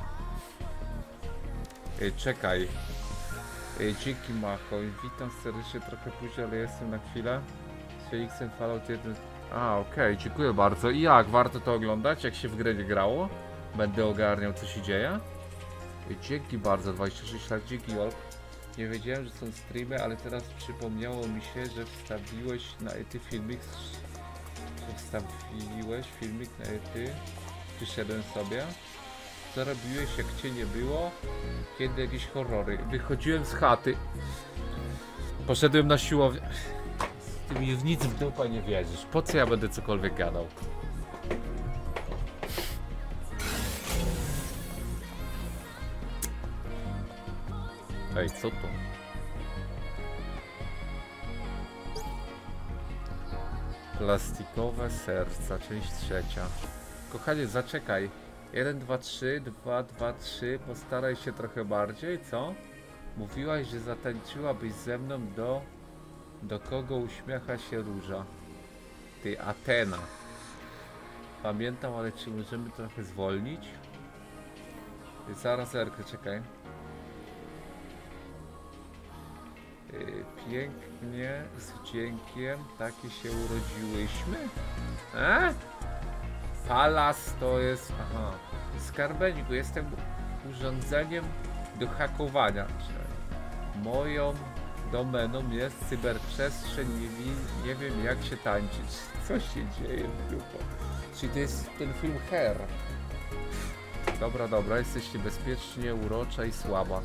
Ej, czekaj. Ej, dzięki Macho. Witam serdecznie, trochę później, ale jestem na chwilę. Z Felixem Fallout 1. A, okej, dziękuję bardzo. I jak? Warto to oglądać? Jak się w grę nie grało? Będę ogarniał, co się dzieje. Ej, dzięki bardzo, 26 lat, dzięki Jolk. Nie wiedziałem, że są streamy, ale teraz przypomniało mi się, że wstawiłeś na ety filmik. Wstawiłeś filmik na ety. Przyszedłem sobie. Co robiłeś, jak cię nie było? Kiedy jakieś horrory? Wychodziłem z chaty. Poszedłem na siłownię. Ty mi w nic w dupę nie wierzysz. Po co ja będę cokolwiek gadał? Ej, co to? Plastikowe serca, część trzecia. Kochanie, zaczekaj. 1, 2, 3, 2, 2, 3. Postaraj się trochę bardziej, co? Mówiłaś, że zatańczyłabyś ze mną do kogo uśmiecha się róża. Ty, Atena. Pamiętam, ale czy możemy trochę zwolnić? Zaraz, Erkę, czekaj. Pięknie, z dźwiękiem, takie się urodziłyśmy? Palas to jest... Aha. Skarbeniku, jestem urządzeniem do hakowania. Moją domeną jest cyberprzestrzeń, nie wiem jak się tańczyć. Co się dzieje w dupo? Czyli to jest ten film Her. Dobra, dobra, jesteście bezpiecznie, urocza i słaba.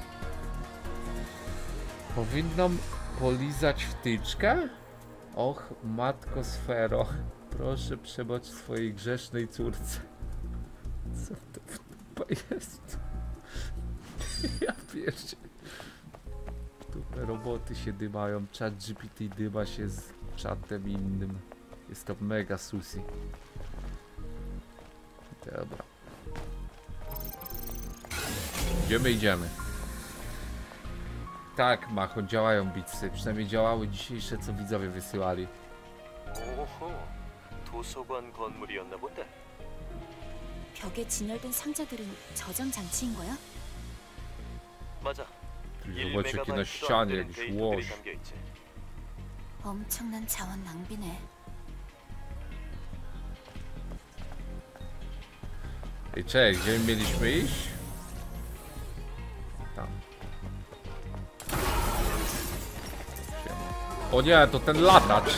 Powinnam polizać wtyczkę? Och, matko sfero, proszę przebacz swojej grzesznej córce. Co to w dupę jest? Ja wiesz. Tutaj roboty się dymają, chat GPT dyma się z czatem innym. Jest to mega susi. Dobra. Idziemy. Tak, Macho, działają bitsy. Przynajmniej działały dzisiejsze, co widzowie wysyłali. 오호, 도서관 건물이었나 본데. 벽에 진열된 상자들은 저장 장치인 거야? 맞아. Zobaczcie, jakie na ścianie, jakiś łoż. 엄청난 자원 낭비네. Ej, cześć, gdzie mieliśmy iść? Tam. O nie, to ten latacz.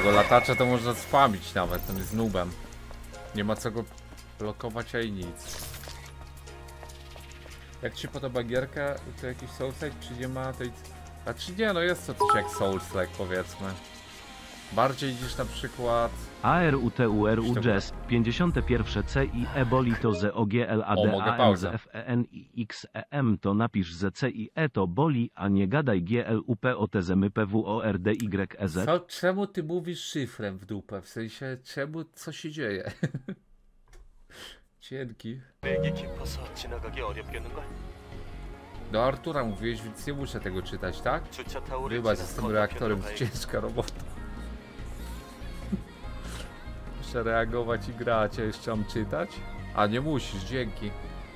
Tego latacza to można spamić nawet, ten jest noobem. Nie ma co go blokować, a i nic. Jak ci się podoba gierka, to jakiś Souls-like, czy nie ma tej... A czy nie, no jest to coś jak Souls-like, powiedzmy. Bardziej niż na przykład... ARUTURU Jazz 51 CI EBOLI to ZOGLADAMZFENIXEM to napisz ZCIE to boli, a nie gadaj GLUPOTZMPWORDYEZ. Co, czemu ty mówisz szyfrem w dupę? W sensie, czemu, co się dzieje? Dzięki. 맥이 깊어서 지나가기 어렵겠는걸? Do Artura mówiłeś, więc nie muszę tego czytać, tak? 주차 타워를 Wybacz, 지나서 jestem reaktorem, 건너편으로 ciężka robota. Muszę reagować i grać, a jeszcze mam czytać? A nie musisz, dzięki.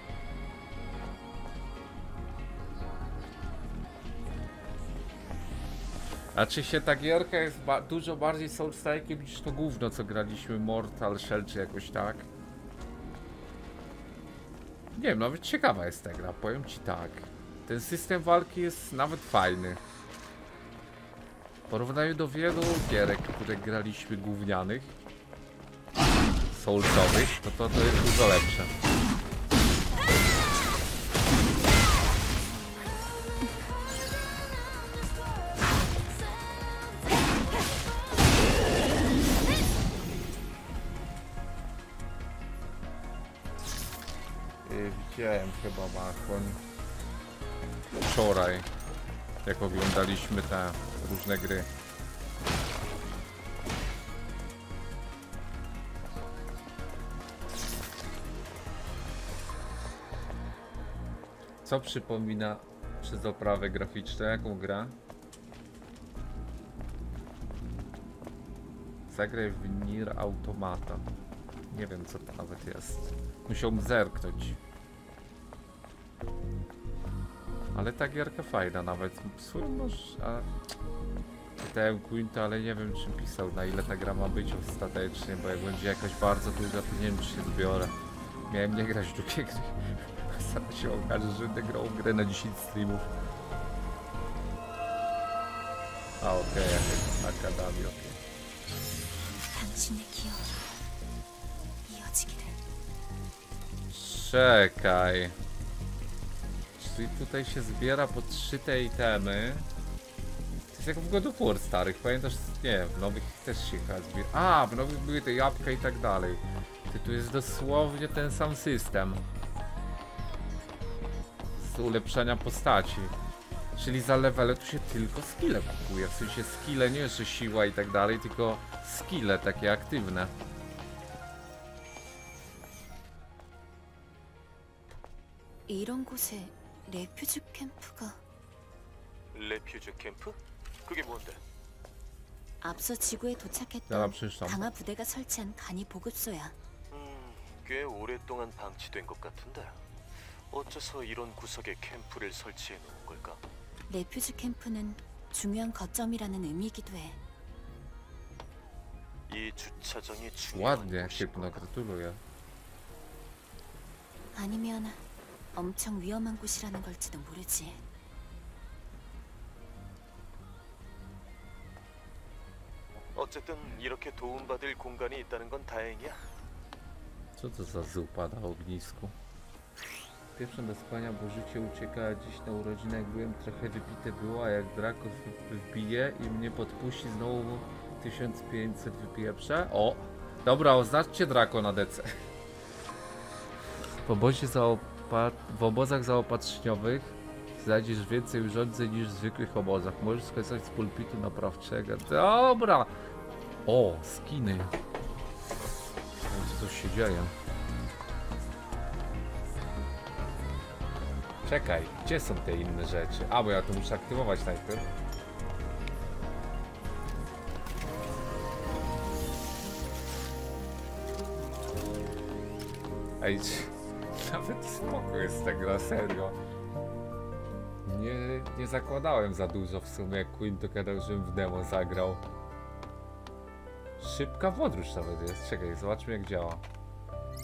A czy się ta gierka jest dużo bardziej Souls-like'iem niż to gówno, co graliśmy Mortal Shell czy jakoś tak? Nie wiem, nawet ciekawa jest ta gra, powiem ci tak. Ten system walki jest nawet fajny. W porównaniu do wielu gierek, które graliśmy gównianych, soulsowych, to jest dużo lepsze. Widziałem chyba Machon wczoraj, jak oglądaliśmy te różne gry. Co przypomina przez oprawę graficzną? Jaką gra? Zagraj w Nier Automata. Nie wiem co to nawet jest. Musiałbym zerknąć. Ale ta gierka fajna nawet. Pytałem Quinta, ale nie wiem czy pisał, na ile ta gra ma być ostatecznie, bo jak będzie jakaś bardzo długa, to nie wiem czy się zbiorę. Miałem nie grać drugiej gry. Zaraz się okaże, że będę grał w grę na 10 streamów. A okej, jakaś akademia, okej. Czekaj. Czyli tutaj się zbiera po 3 te itemy. To jest jak w God of War starych, pamiętasz? Nie, w nowych też się chyba zbiera. A, w nowych były te jabłka i tak dalej. Tu jest dosłownie ten sam system. Z ulepszania postaci. Czyli za levele tu się tylko skille kupuje. W sensie skille, nie jeszcze siła i tak dalej, tylko skille takie aktywne. 이런 곳에 레퓨지 캠프가 레퓨즈 캠프? 그게 뭔데? 앞서 지구에 Dobra, 도착했던 przyszłam. 강화 부대가 설치한 간이 보급소야. 꽤 오랫동안 방치된 것 같은데 어째서 이런 구석에 캠프를 설치해 놓은 걸까? 레퓨지 캠프는 중요한 거점이라는 의미이기도 해. 이 주차장이 중요한 Ładnie, 곳이구나. Hypno, gratuluję. 아니면 엄청 위험한 곳이라는 걸지도 모르지. 어쨌든 이렇게 도움받을 공간이 있다는 건 다행이야. Co to za zupa na ognisku? Pierwsze do spania, bo życie ucieka. Dziś na urodzinach byłem, trochę wypite było, a jak Draco wbije i mnie podpuści, znowu 1500 wypieprze. O! Dobra, oznaczcie Draco na DC. W obozach zaopatrzeniowych znajdziesz więcej urządzeń niż w zwykłych obozach. Możesz skorzystać z pulpitu naprawczego. Dobra! O, skiny. Co się dzieje? Czekaj, gdzie są te inne rzeczy? A, bo ja to muszę aktywować najpierw. Ej, nawet spoko jest ta gra, serio. Nie zakładałem za dużo w sumie, jak Quinto gadał, żebym w demo zagrał. Szybka podróż nawet jest. Czekaj, zobaczmy jak działa.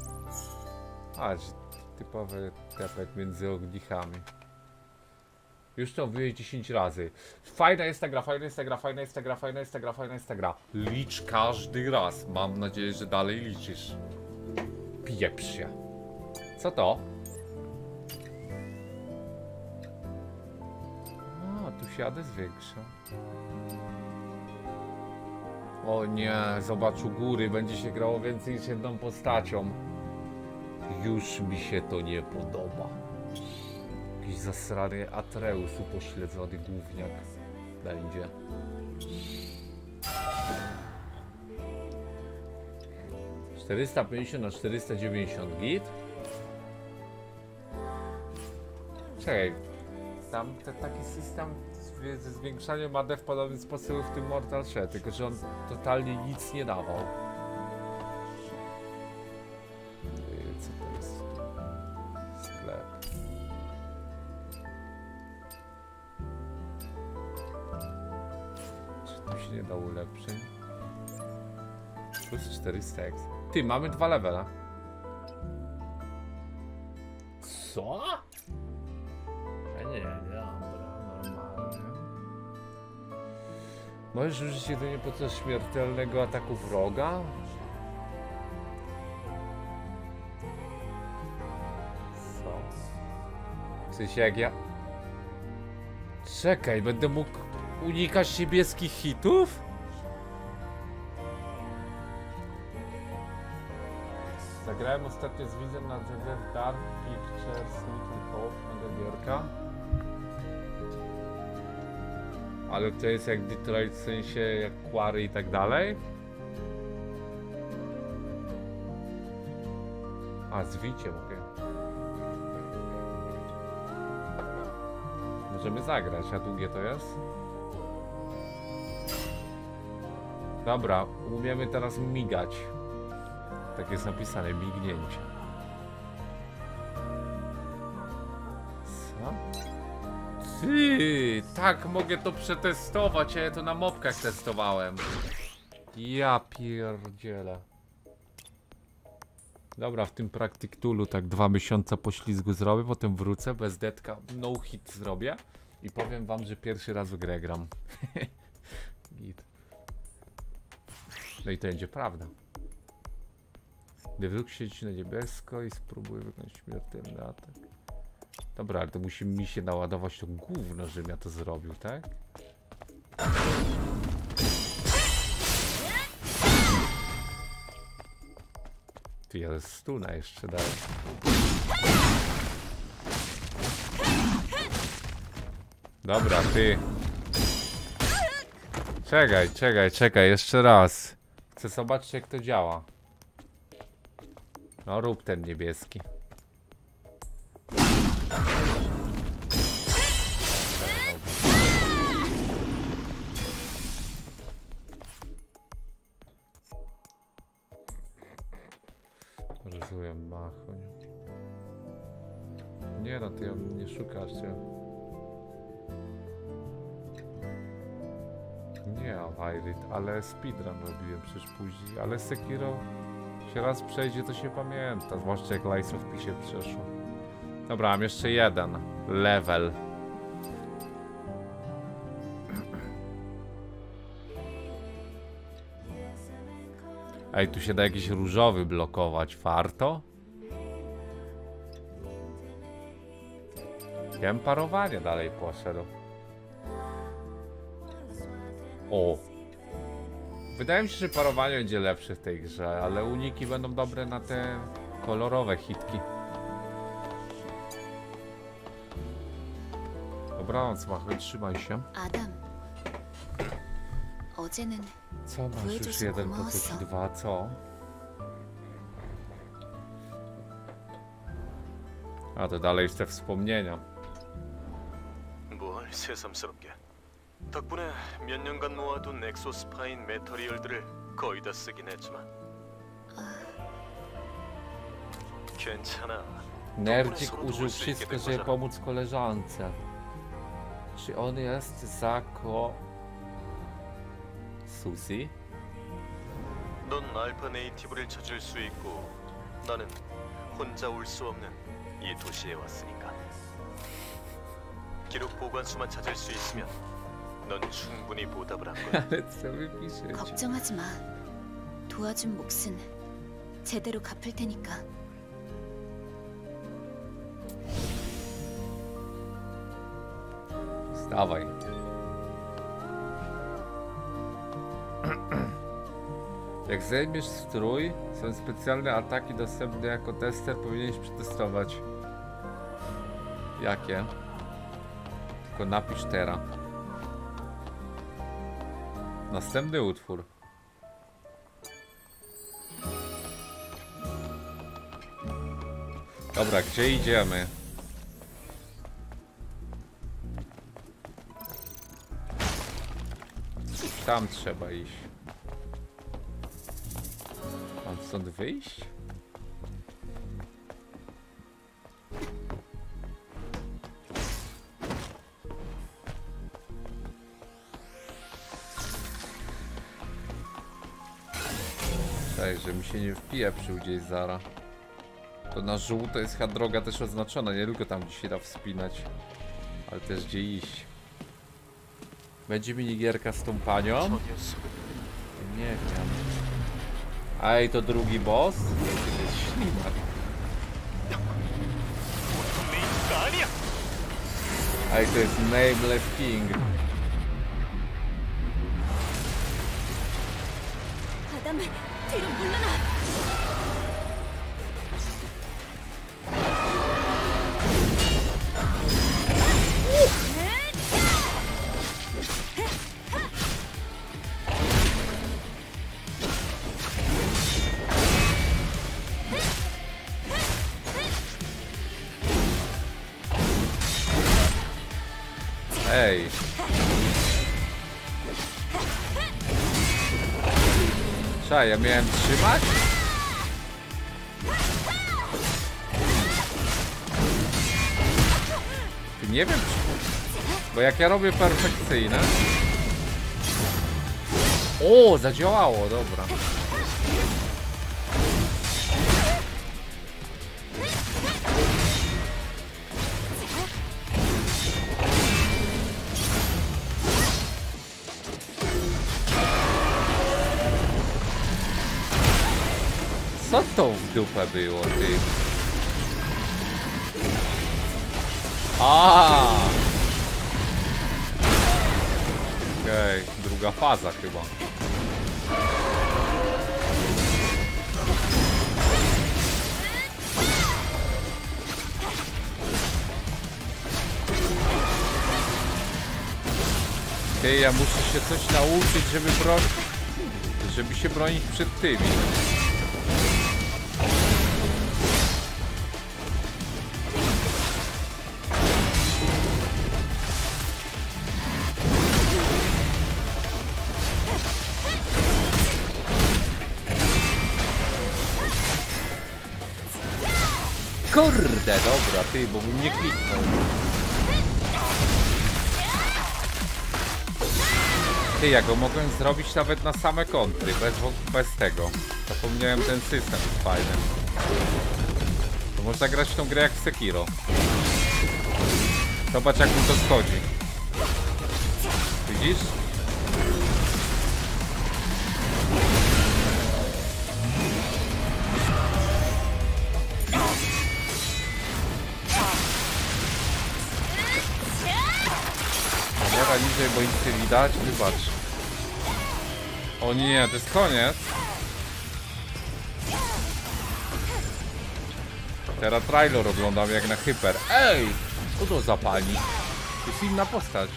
A, typowy tepek między ognichami. Już to mówiłeś 10 razy. Fajna jest ta gra, fajna jest ta gra, fajna jest ta gra, fajna jest ta gra, fajna jest ta gra. Licz każdy raz. Mam nadzieję, że dalej liczysz. Pieprz się. Co to? A, tu się jadę zwiększa. O nie, zobacz u góry, będzie się grało więcej niż jedną postacią. Już mi się to nie podoba. Jakiś zasrany Atreus upośledzony gówniak będzie. - 450 na 490 git. Czekaj, tam taki system ze zwiększaniem AD w podobny sposób w tym Mortal Shell, tylko że on totalnie nic nie dawał. Co to jest? Sklep. Czy tu się nie da ulepszeń? Plus 400 X. Ty, mamy 2 levela. Co? Nie, dobra, normalnie. Możesz użyć jedynie podczas śmiertelnego ataku wroga? Co? W sensie jak ja... Czekaj, będę mógł unikać niebieskich hitów? Zagrałem ostatnio z widzem na ZZ Dark Pictures Little Hope na Gabierka. Ale to jest jak Detroit, w sensie jak Quarry i tak dalej. A, z Wiciem, okej. Możemy zagrać, a długie to jest? Dobra, umiemy teraz migać. Tak jest napisane, mignięcie. Co? Ty, tak mogę to przetestować, a ja to na mopkach testowałem. Ja pierdzielę. Dobra, w tym praktykulu tak 2 miesiące poślizgu zrobię, potem wrócę, bez detka, no hit zrobię i powiem wam, że pierwszy raz w grę gram. Git. No i to będzie prawda. Gdy wróg siedzi na niebiesko i spróbuję wykonać śmiertelny atak. Dobra, ale to musi mi się naładować to gówno, żebym ja to zrobił, tak? Ty, ale stuna jeszcze dalej. Dobra, ty. Czekaj, jeszcze raz. Chcę zobaczyć, jak to działa. No, rób ten niebieski. Rozumiem, machoń. Nie no, ty nie szukasz się. Nie, Avairit, ale speedrun robiłem przecież później, ale Sekiro się raz przejdzie, to się pamięta, zwłaszcza jak Lies of P się przeszło. Dobra, mam jeszcze jeden level. Ej, tu się da jakiś różowy blokować, warto? Ja bym parowanie dalej poszedł. O! Wydaje mi się, że parowanie będzie lepsze w tej grze, ale uniki będą dobre na te kolorowe hitki. Dobranoc, Machę, trzymaj się. Adam. 어제는 Co masz już jeden, po co ci dwa, co? A to dalej jest te wspomnienia. 뭘 새삼스럽게. 덕분에 몇 년간 모아둔 엑소스파인 메터리얼들을 거의 다 쓰긴 했지만 괜찮아. Nerdzik użył wszystko, żeby pomóc koleżance. Czy on jest Zako... Suzy? 넌 알파 네이티브를 찾을 수 있고 나는 혼자 올 수 없는 이 도시에 왔으니까. 기록 보관소만 찾을 수 있으면 넌 충분히 보답을 한 거야. Ale co wy piszecie? 걱정하지 마. 도와준 몫은 제대로 갚을 테니까. Wstawaj. Jak zajmiesz strój, są specjalne ataki dostępne jako tester, powinieneś przetestować. Jakie? Tylko napisz teraz. Następny utwór. Dobra, gdzie idziemy? Tam trzeba iść. Mam stąd wyjść? Cześć, że mi się nie wpieprzył gdzieś zara. To na żółto jest droga też oznaczona, nie tylko tam gdzie się da wspinać, ale też gdzie iść. Będzie minigierka z tą panią? Nie wiem. Ej, to drugi boss? To jest ślimak. Ej, to jest Nameless King. 아담, 뒤로 물러나. Ej. Czekaj, ja miałem trzymać? Nie wiem, bo jak ja robię perfekcyjne. O, zadziałało, dobra. Co to w dupę było, ty? Okej, druga faza chyba. Ty, ja muszę się coś nauczyć, żeby się bronić przed tymi. Kurde, dobra, ty, bo bym nie kliknął. Ty, ja go mogłem zrobić nawet na same kontry, bez tego. Zapomniałem, ten system jest fajny. To można grać w tą grę jak w Sekiro. Zobacz, jak mu to schodzi. Widzisz? Niżej, bo nic nie widać, wybacz. O nie, to jest koniec. Teraz trailer oglądam jak na hyper. Ej! Co to za pani? To jest inna postać.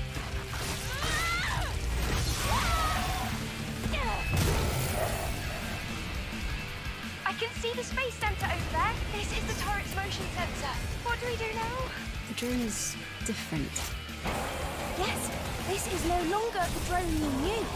I can see the space center over there. This is the turret's motion sensor. What do we do now? The drone is different. Yes, this is no longer the drone you knew.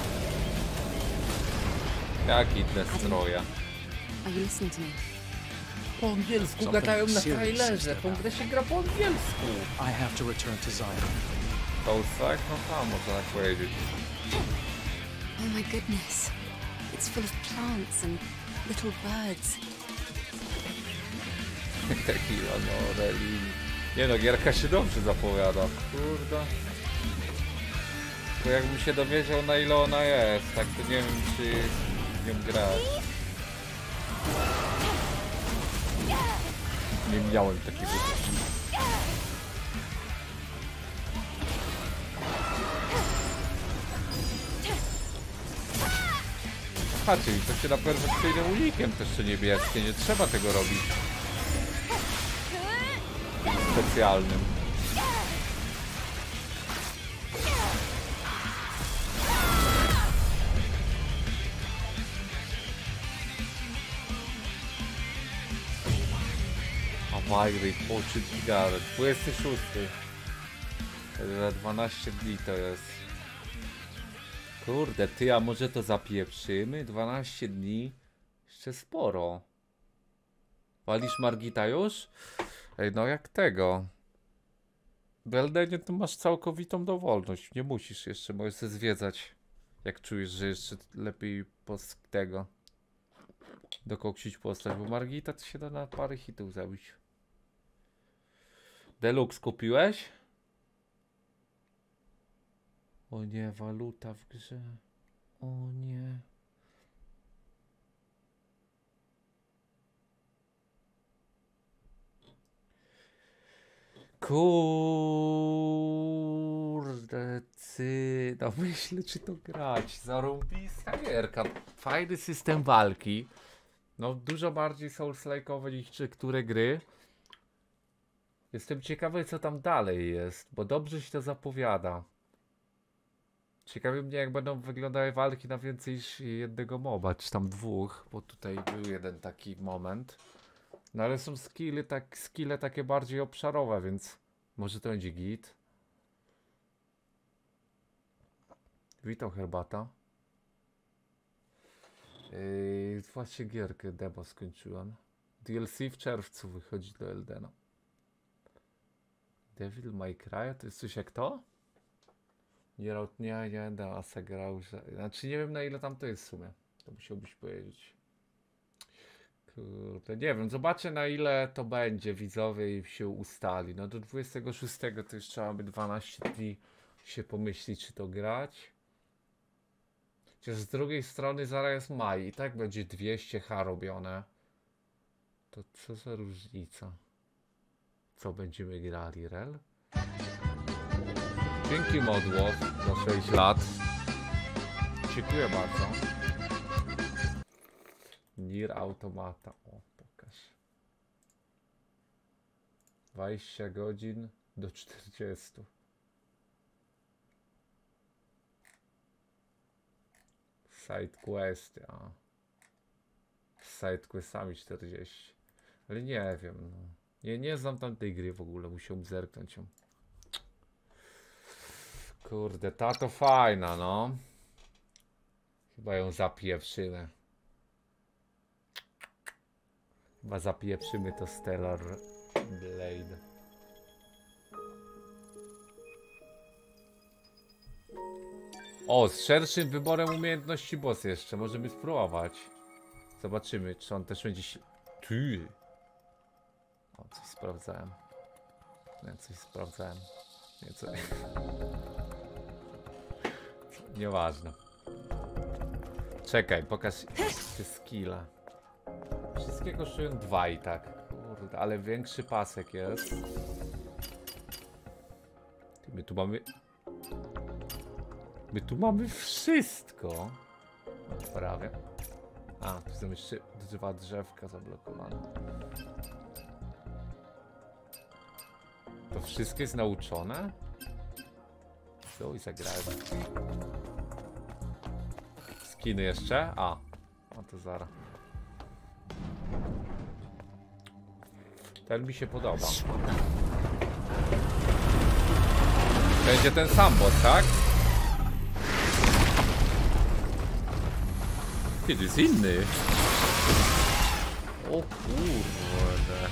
Jaki destroja. Are you listening to me? Po angielsku gadają na trailerze. Tą grę się gra po angielsku. I have to return to Zion. To tak? No tam można tak powiedzieć. Oh my goodness. It's full of plants and little birds. Tequila, no, really. Nie no, gierka się dobrze zapowiada. Kurde. To jakbym się dowiedział, na ile ona jest, tak to nie wiem, czy w nią grać. Nie miałem takiego. Patrzcie, i to się na perfekcyjnym unikiem też jeszcze niebieskie, nie trzeba tego robić. Specjalnym. Wajry, poczyt gigaret. 26. Za 12 dni to jest. Kurde, ty, a może to zapieprzymy? 12 dni? Jeszcze sporo. Walisz Margita już? Ej, no jak tego? W Eldenie to masz całkowitą dowolność. Nie musisz jeszcze, możesz się zwiedzać. Jak czujesz, że jeszcze lepiej tego dokoksić postać, bo Margita to się da na parę hitów zabić. Deluxe kupiłeś? O nie, waluta w grze. O nie. Kurde, no myślę, czy to grać. Zarąbista gierka. Fajny system walki. No dużo bardziej Souls-like'owe niż niektóre gry. Jestem ciekawy, co tam dalej jest, bo dobrze się to zapowiada. Ciekawi mnie, jak będą wyglądały walki na więcej niż jednego moba, czy tam dwóch, bo tutaj był jeden taki moment. No ale są skille takie bardziej obszarowe, więc może to będzie git. Witam, herbata. Właśnie gierkę demo skończyłem. DLC w czerwcu wychodzi do Eldena. Devil May Cry? To jest coś jak to? Nie, Asa grał, że... Znaczy nie wiem, na ile tam to jest w sumie. To musiałbyś powiedzieć. Kurde, nie wiem, zobaczę, na ile to będzie widzowie i się ustali. No do 26 to już trzeba by 12 dni się pomyśleć, czy to grać. Chociaż z drugiej strony zaraz jest maj i tak będzie 200H robione. To co za różnica? Co będziemy grali, rel? Dzięki Modło za 6 lat. Dziękuję bardzo. Nier Automata. O, pokaż. 20 godzin do 40. Side quest, a. Side questami 40. Ale nie wiem, no. Nie znam tamtej gry w ogóle, musiałbym zerknąć ją. Kurde, ta to fajna, no. Chyba ją zapieprzymy. Chyba zapieprzymy to Stellar Blade. O, z szerszym wyborem umiejętności boss jeszcze. Możemy spróbować. Zobaczymy, czy on też będzie się... Ty! O, coś sprawdzałem. Nie, coś sprawdzałem. Nie, co... Nieważne. Czekaj, pokaż te skilla. Wszystkie kosztują 2 i tak. Kurde, ale większy pasek jest. My tu mamy... My tu mamy wszystko. Prawie. A, tu są jeszcze 2 drzewka zablokowane. To wszystko jest nauczone? Co i zagrałem. Skiny jeszcze? A. O to zaraz. Ten mi się podoba. Będzie ten sam boss, tak? Ty, to jest inny. O kurde.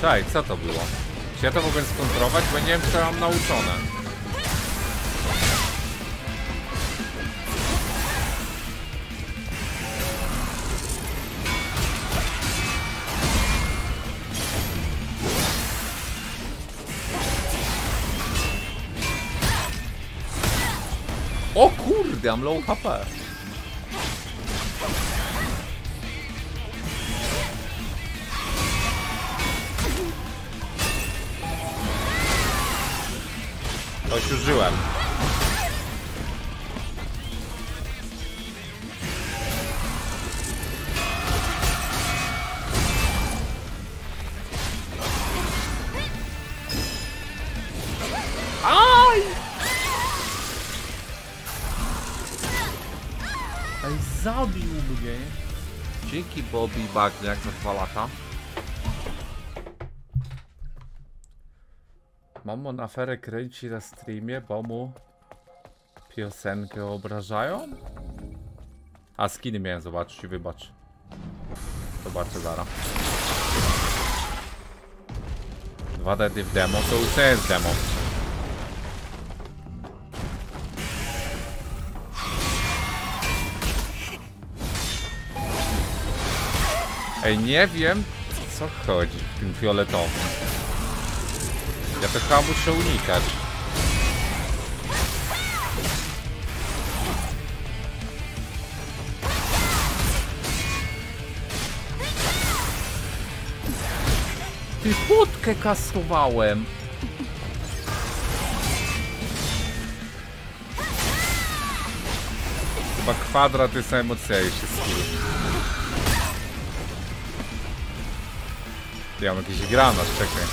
Czekaj, co to było? Czy ja to mogę skontrować? Bo nie wiem, co mam nauczone. O kurde, mam low HP. Coś użyłem. Aj! Ej, zabił mnie. Dzięki Bobby Bagniak za 2 lata. Mamon aferę kręci na streamie, bo mu piosenkę obrażają? A skiny miałem zobaczyć, wybacz. Zobaczę zaraz. 2D w demo, to już jest demo. Ej, nie wiem, co chodzi w tym fioletowym. Ja to chyba muszę unikać. Ty potkę kasowałem. Chyba kwadrat jest najmocniejszy skill. Ja mam jakiś granat, czekaj.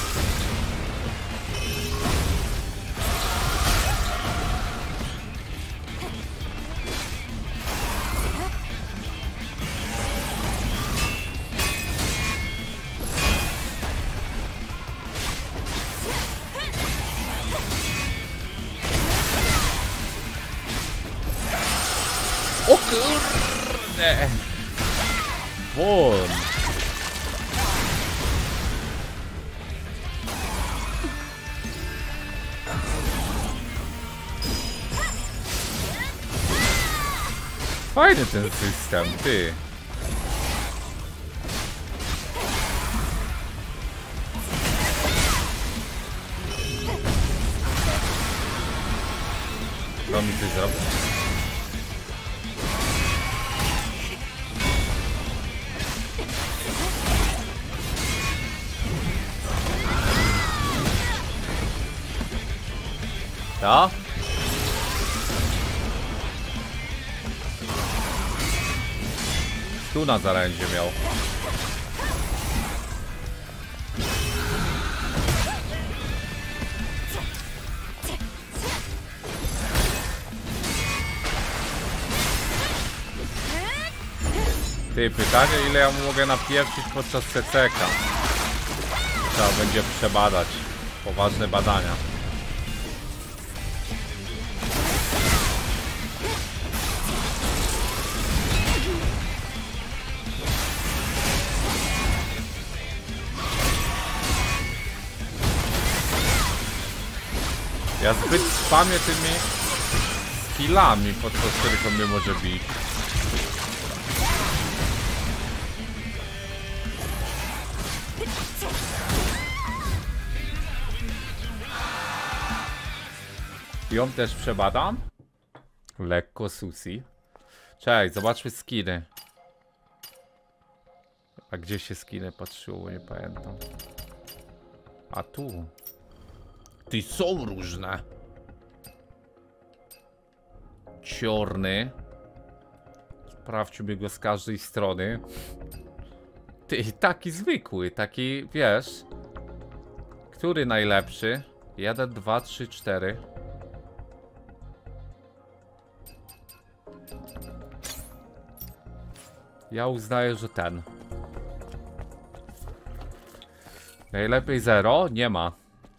O kurde! Won! Fajny ten system, ty. Co mi coś zrobić? Co? Tu na zarędzie miał. Ty, pytanie, ile ja mu mogę napieprzyć podczas CCK? Trzeba będzie przebadać. Poważne badania. Ja zbyt spamię tymi skillami, podczas których on mnie może bić. Ją też przebadam. Lekko susi. Cześć, zobaczmy skiny. A gdzie się skiny patrzyło? Nie pamiętam. A tu. Ty, są różne. Ciorny. Sprawdźmy go z każdej strony. Ty, taki zwykły, taki, wiesz. Który najlepszy? 1, 2, 3, 4. Ja uznaję, że ten. Najlepiej 0? Nie ma.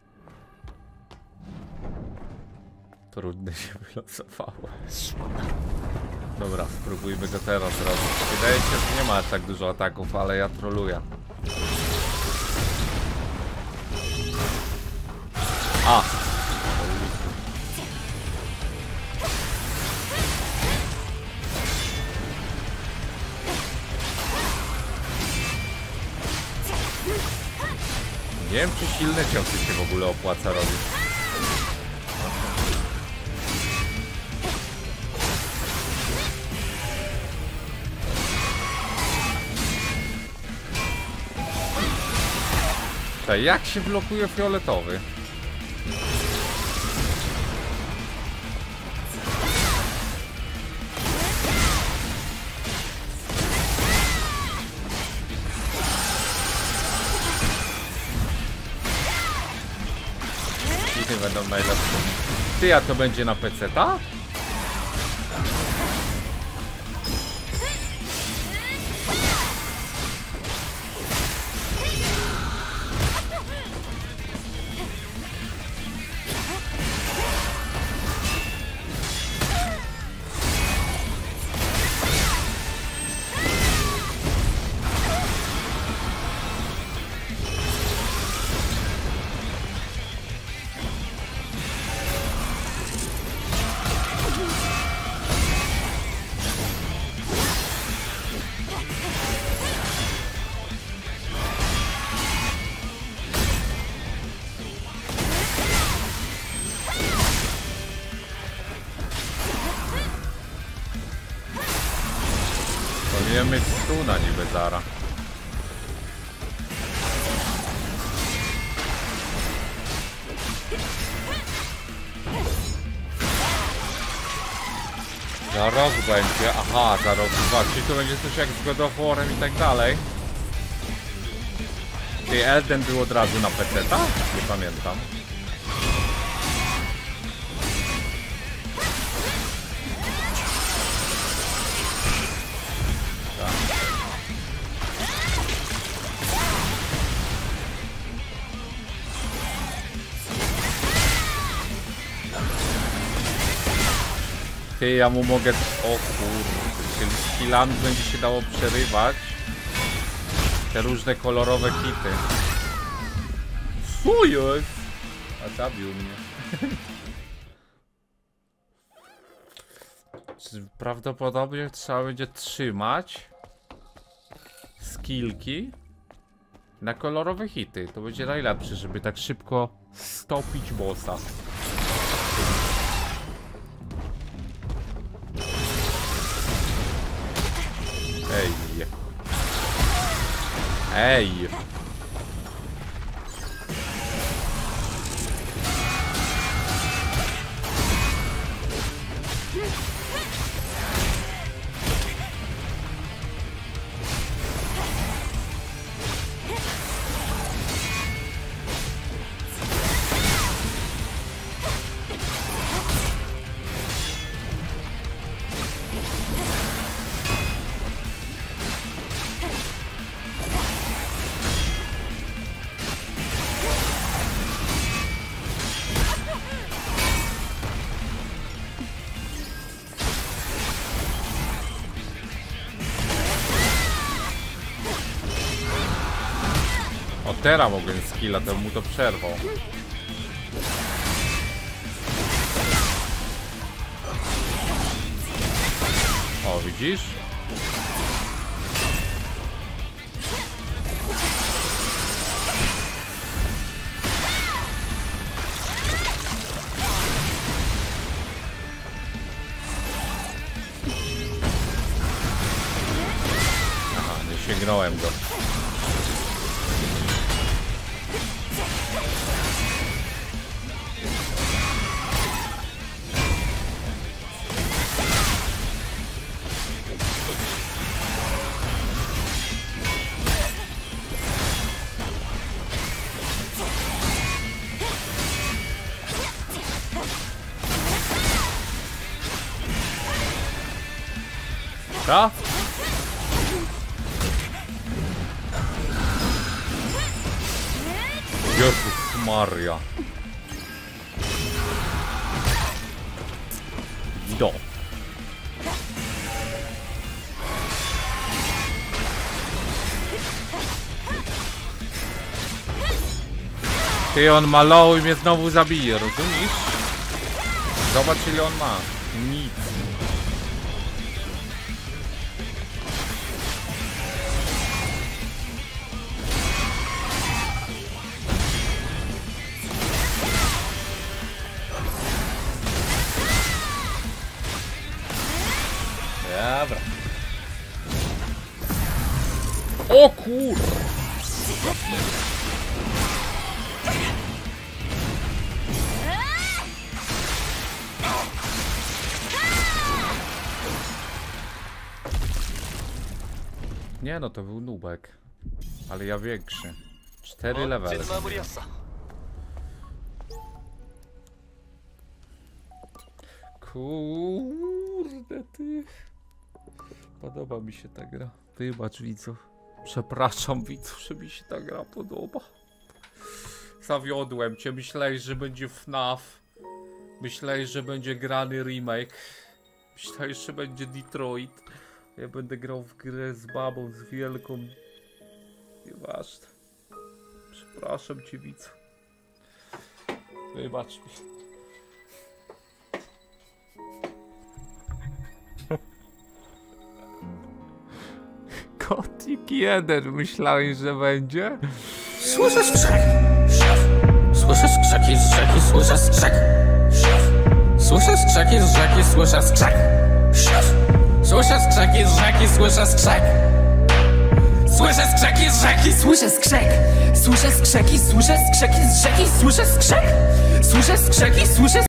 Trudne się wylosowało. Dobra, spróbujmy go teraz zrobić. Wydaje się, że nie ma aż tak dużo ataków, ale ja troluję. A! Nie wiem, czy silne ciosy się w ogóle opłaca robić. Czekaj, jak się blokuje fioletowy? I będą najlepsze. Ty, a to będzie na PC-ta? Powinien mieć stuna niby zara. Za rok będzie, aha, za rok 2, czyli to będzie coś jak z God of War'em i tak dalej. Ty, Elden był od razu na PC-ta? Nie pamiętam. Ty, ja mu mogę... O kurde, czyli skillami będzie się dało przerywać te różne kolorowe hity. Co jest? A zabił mnie. Prawdopodobnie trzeba będzie trzymać skillki na kolorowe hity. To będzie najlepsze, żeby tak szybko stopić bossa. Ej. Ej. Teraz mogłem skilla, to mu to przerwał. O, widzisz? Aha, nie sięgnąłem go. Co? Jezus Maria. Do. Ty, on ma low i mnie znowu zabije, rozumiesz? Zobacz ile on ma. Nic. Dobra. O kur... Nie no, to był nubek. Ale ja większy. 4 levele. Kurde ty. Podoba mi się ta gra. Wybacz widzów. Przepraszam widzów, że mi się ta gra podoba. Zawiodłem cię. Myślałeś, że będzie FNAF. Myślałeś, że będzie grany remake. Myślałeś, że będzie Detroit. Ja będę grał w grę z babą, z wielką. Nieważne. Przepraszam cię widzu. Wybacz mi. Kotik 1 myślałeś, że będzie? Słyszę skrzek. Słyszę skrzeki z rzeki, słyszę skrzek. Słyszę skrzeki z rzeki, słyszę skrzek. Słyszę skrzeki z rzeki, słyszę skrzek. Słyszę skrzeki z rzeki, słyszę skrzek. Słyszę skrzeki, słyszę skrzeki z rzeki, słyszę skrzek. Słyszę skrzeki, słyszę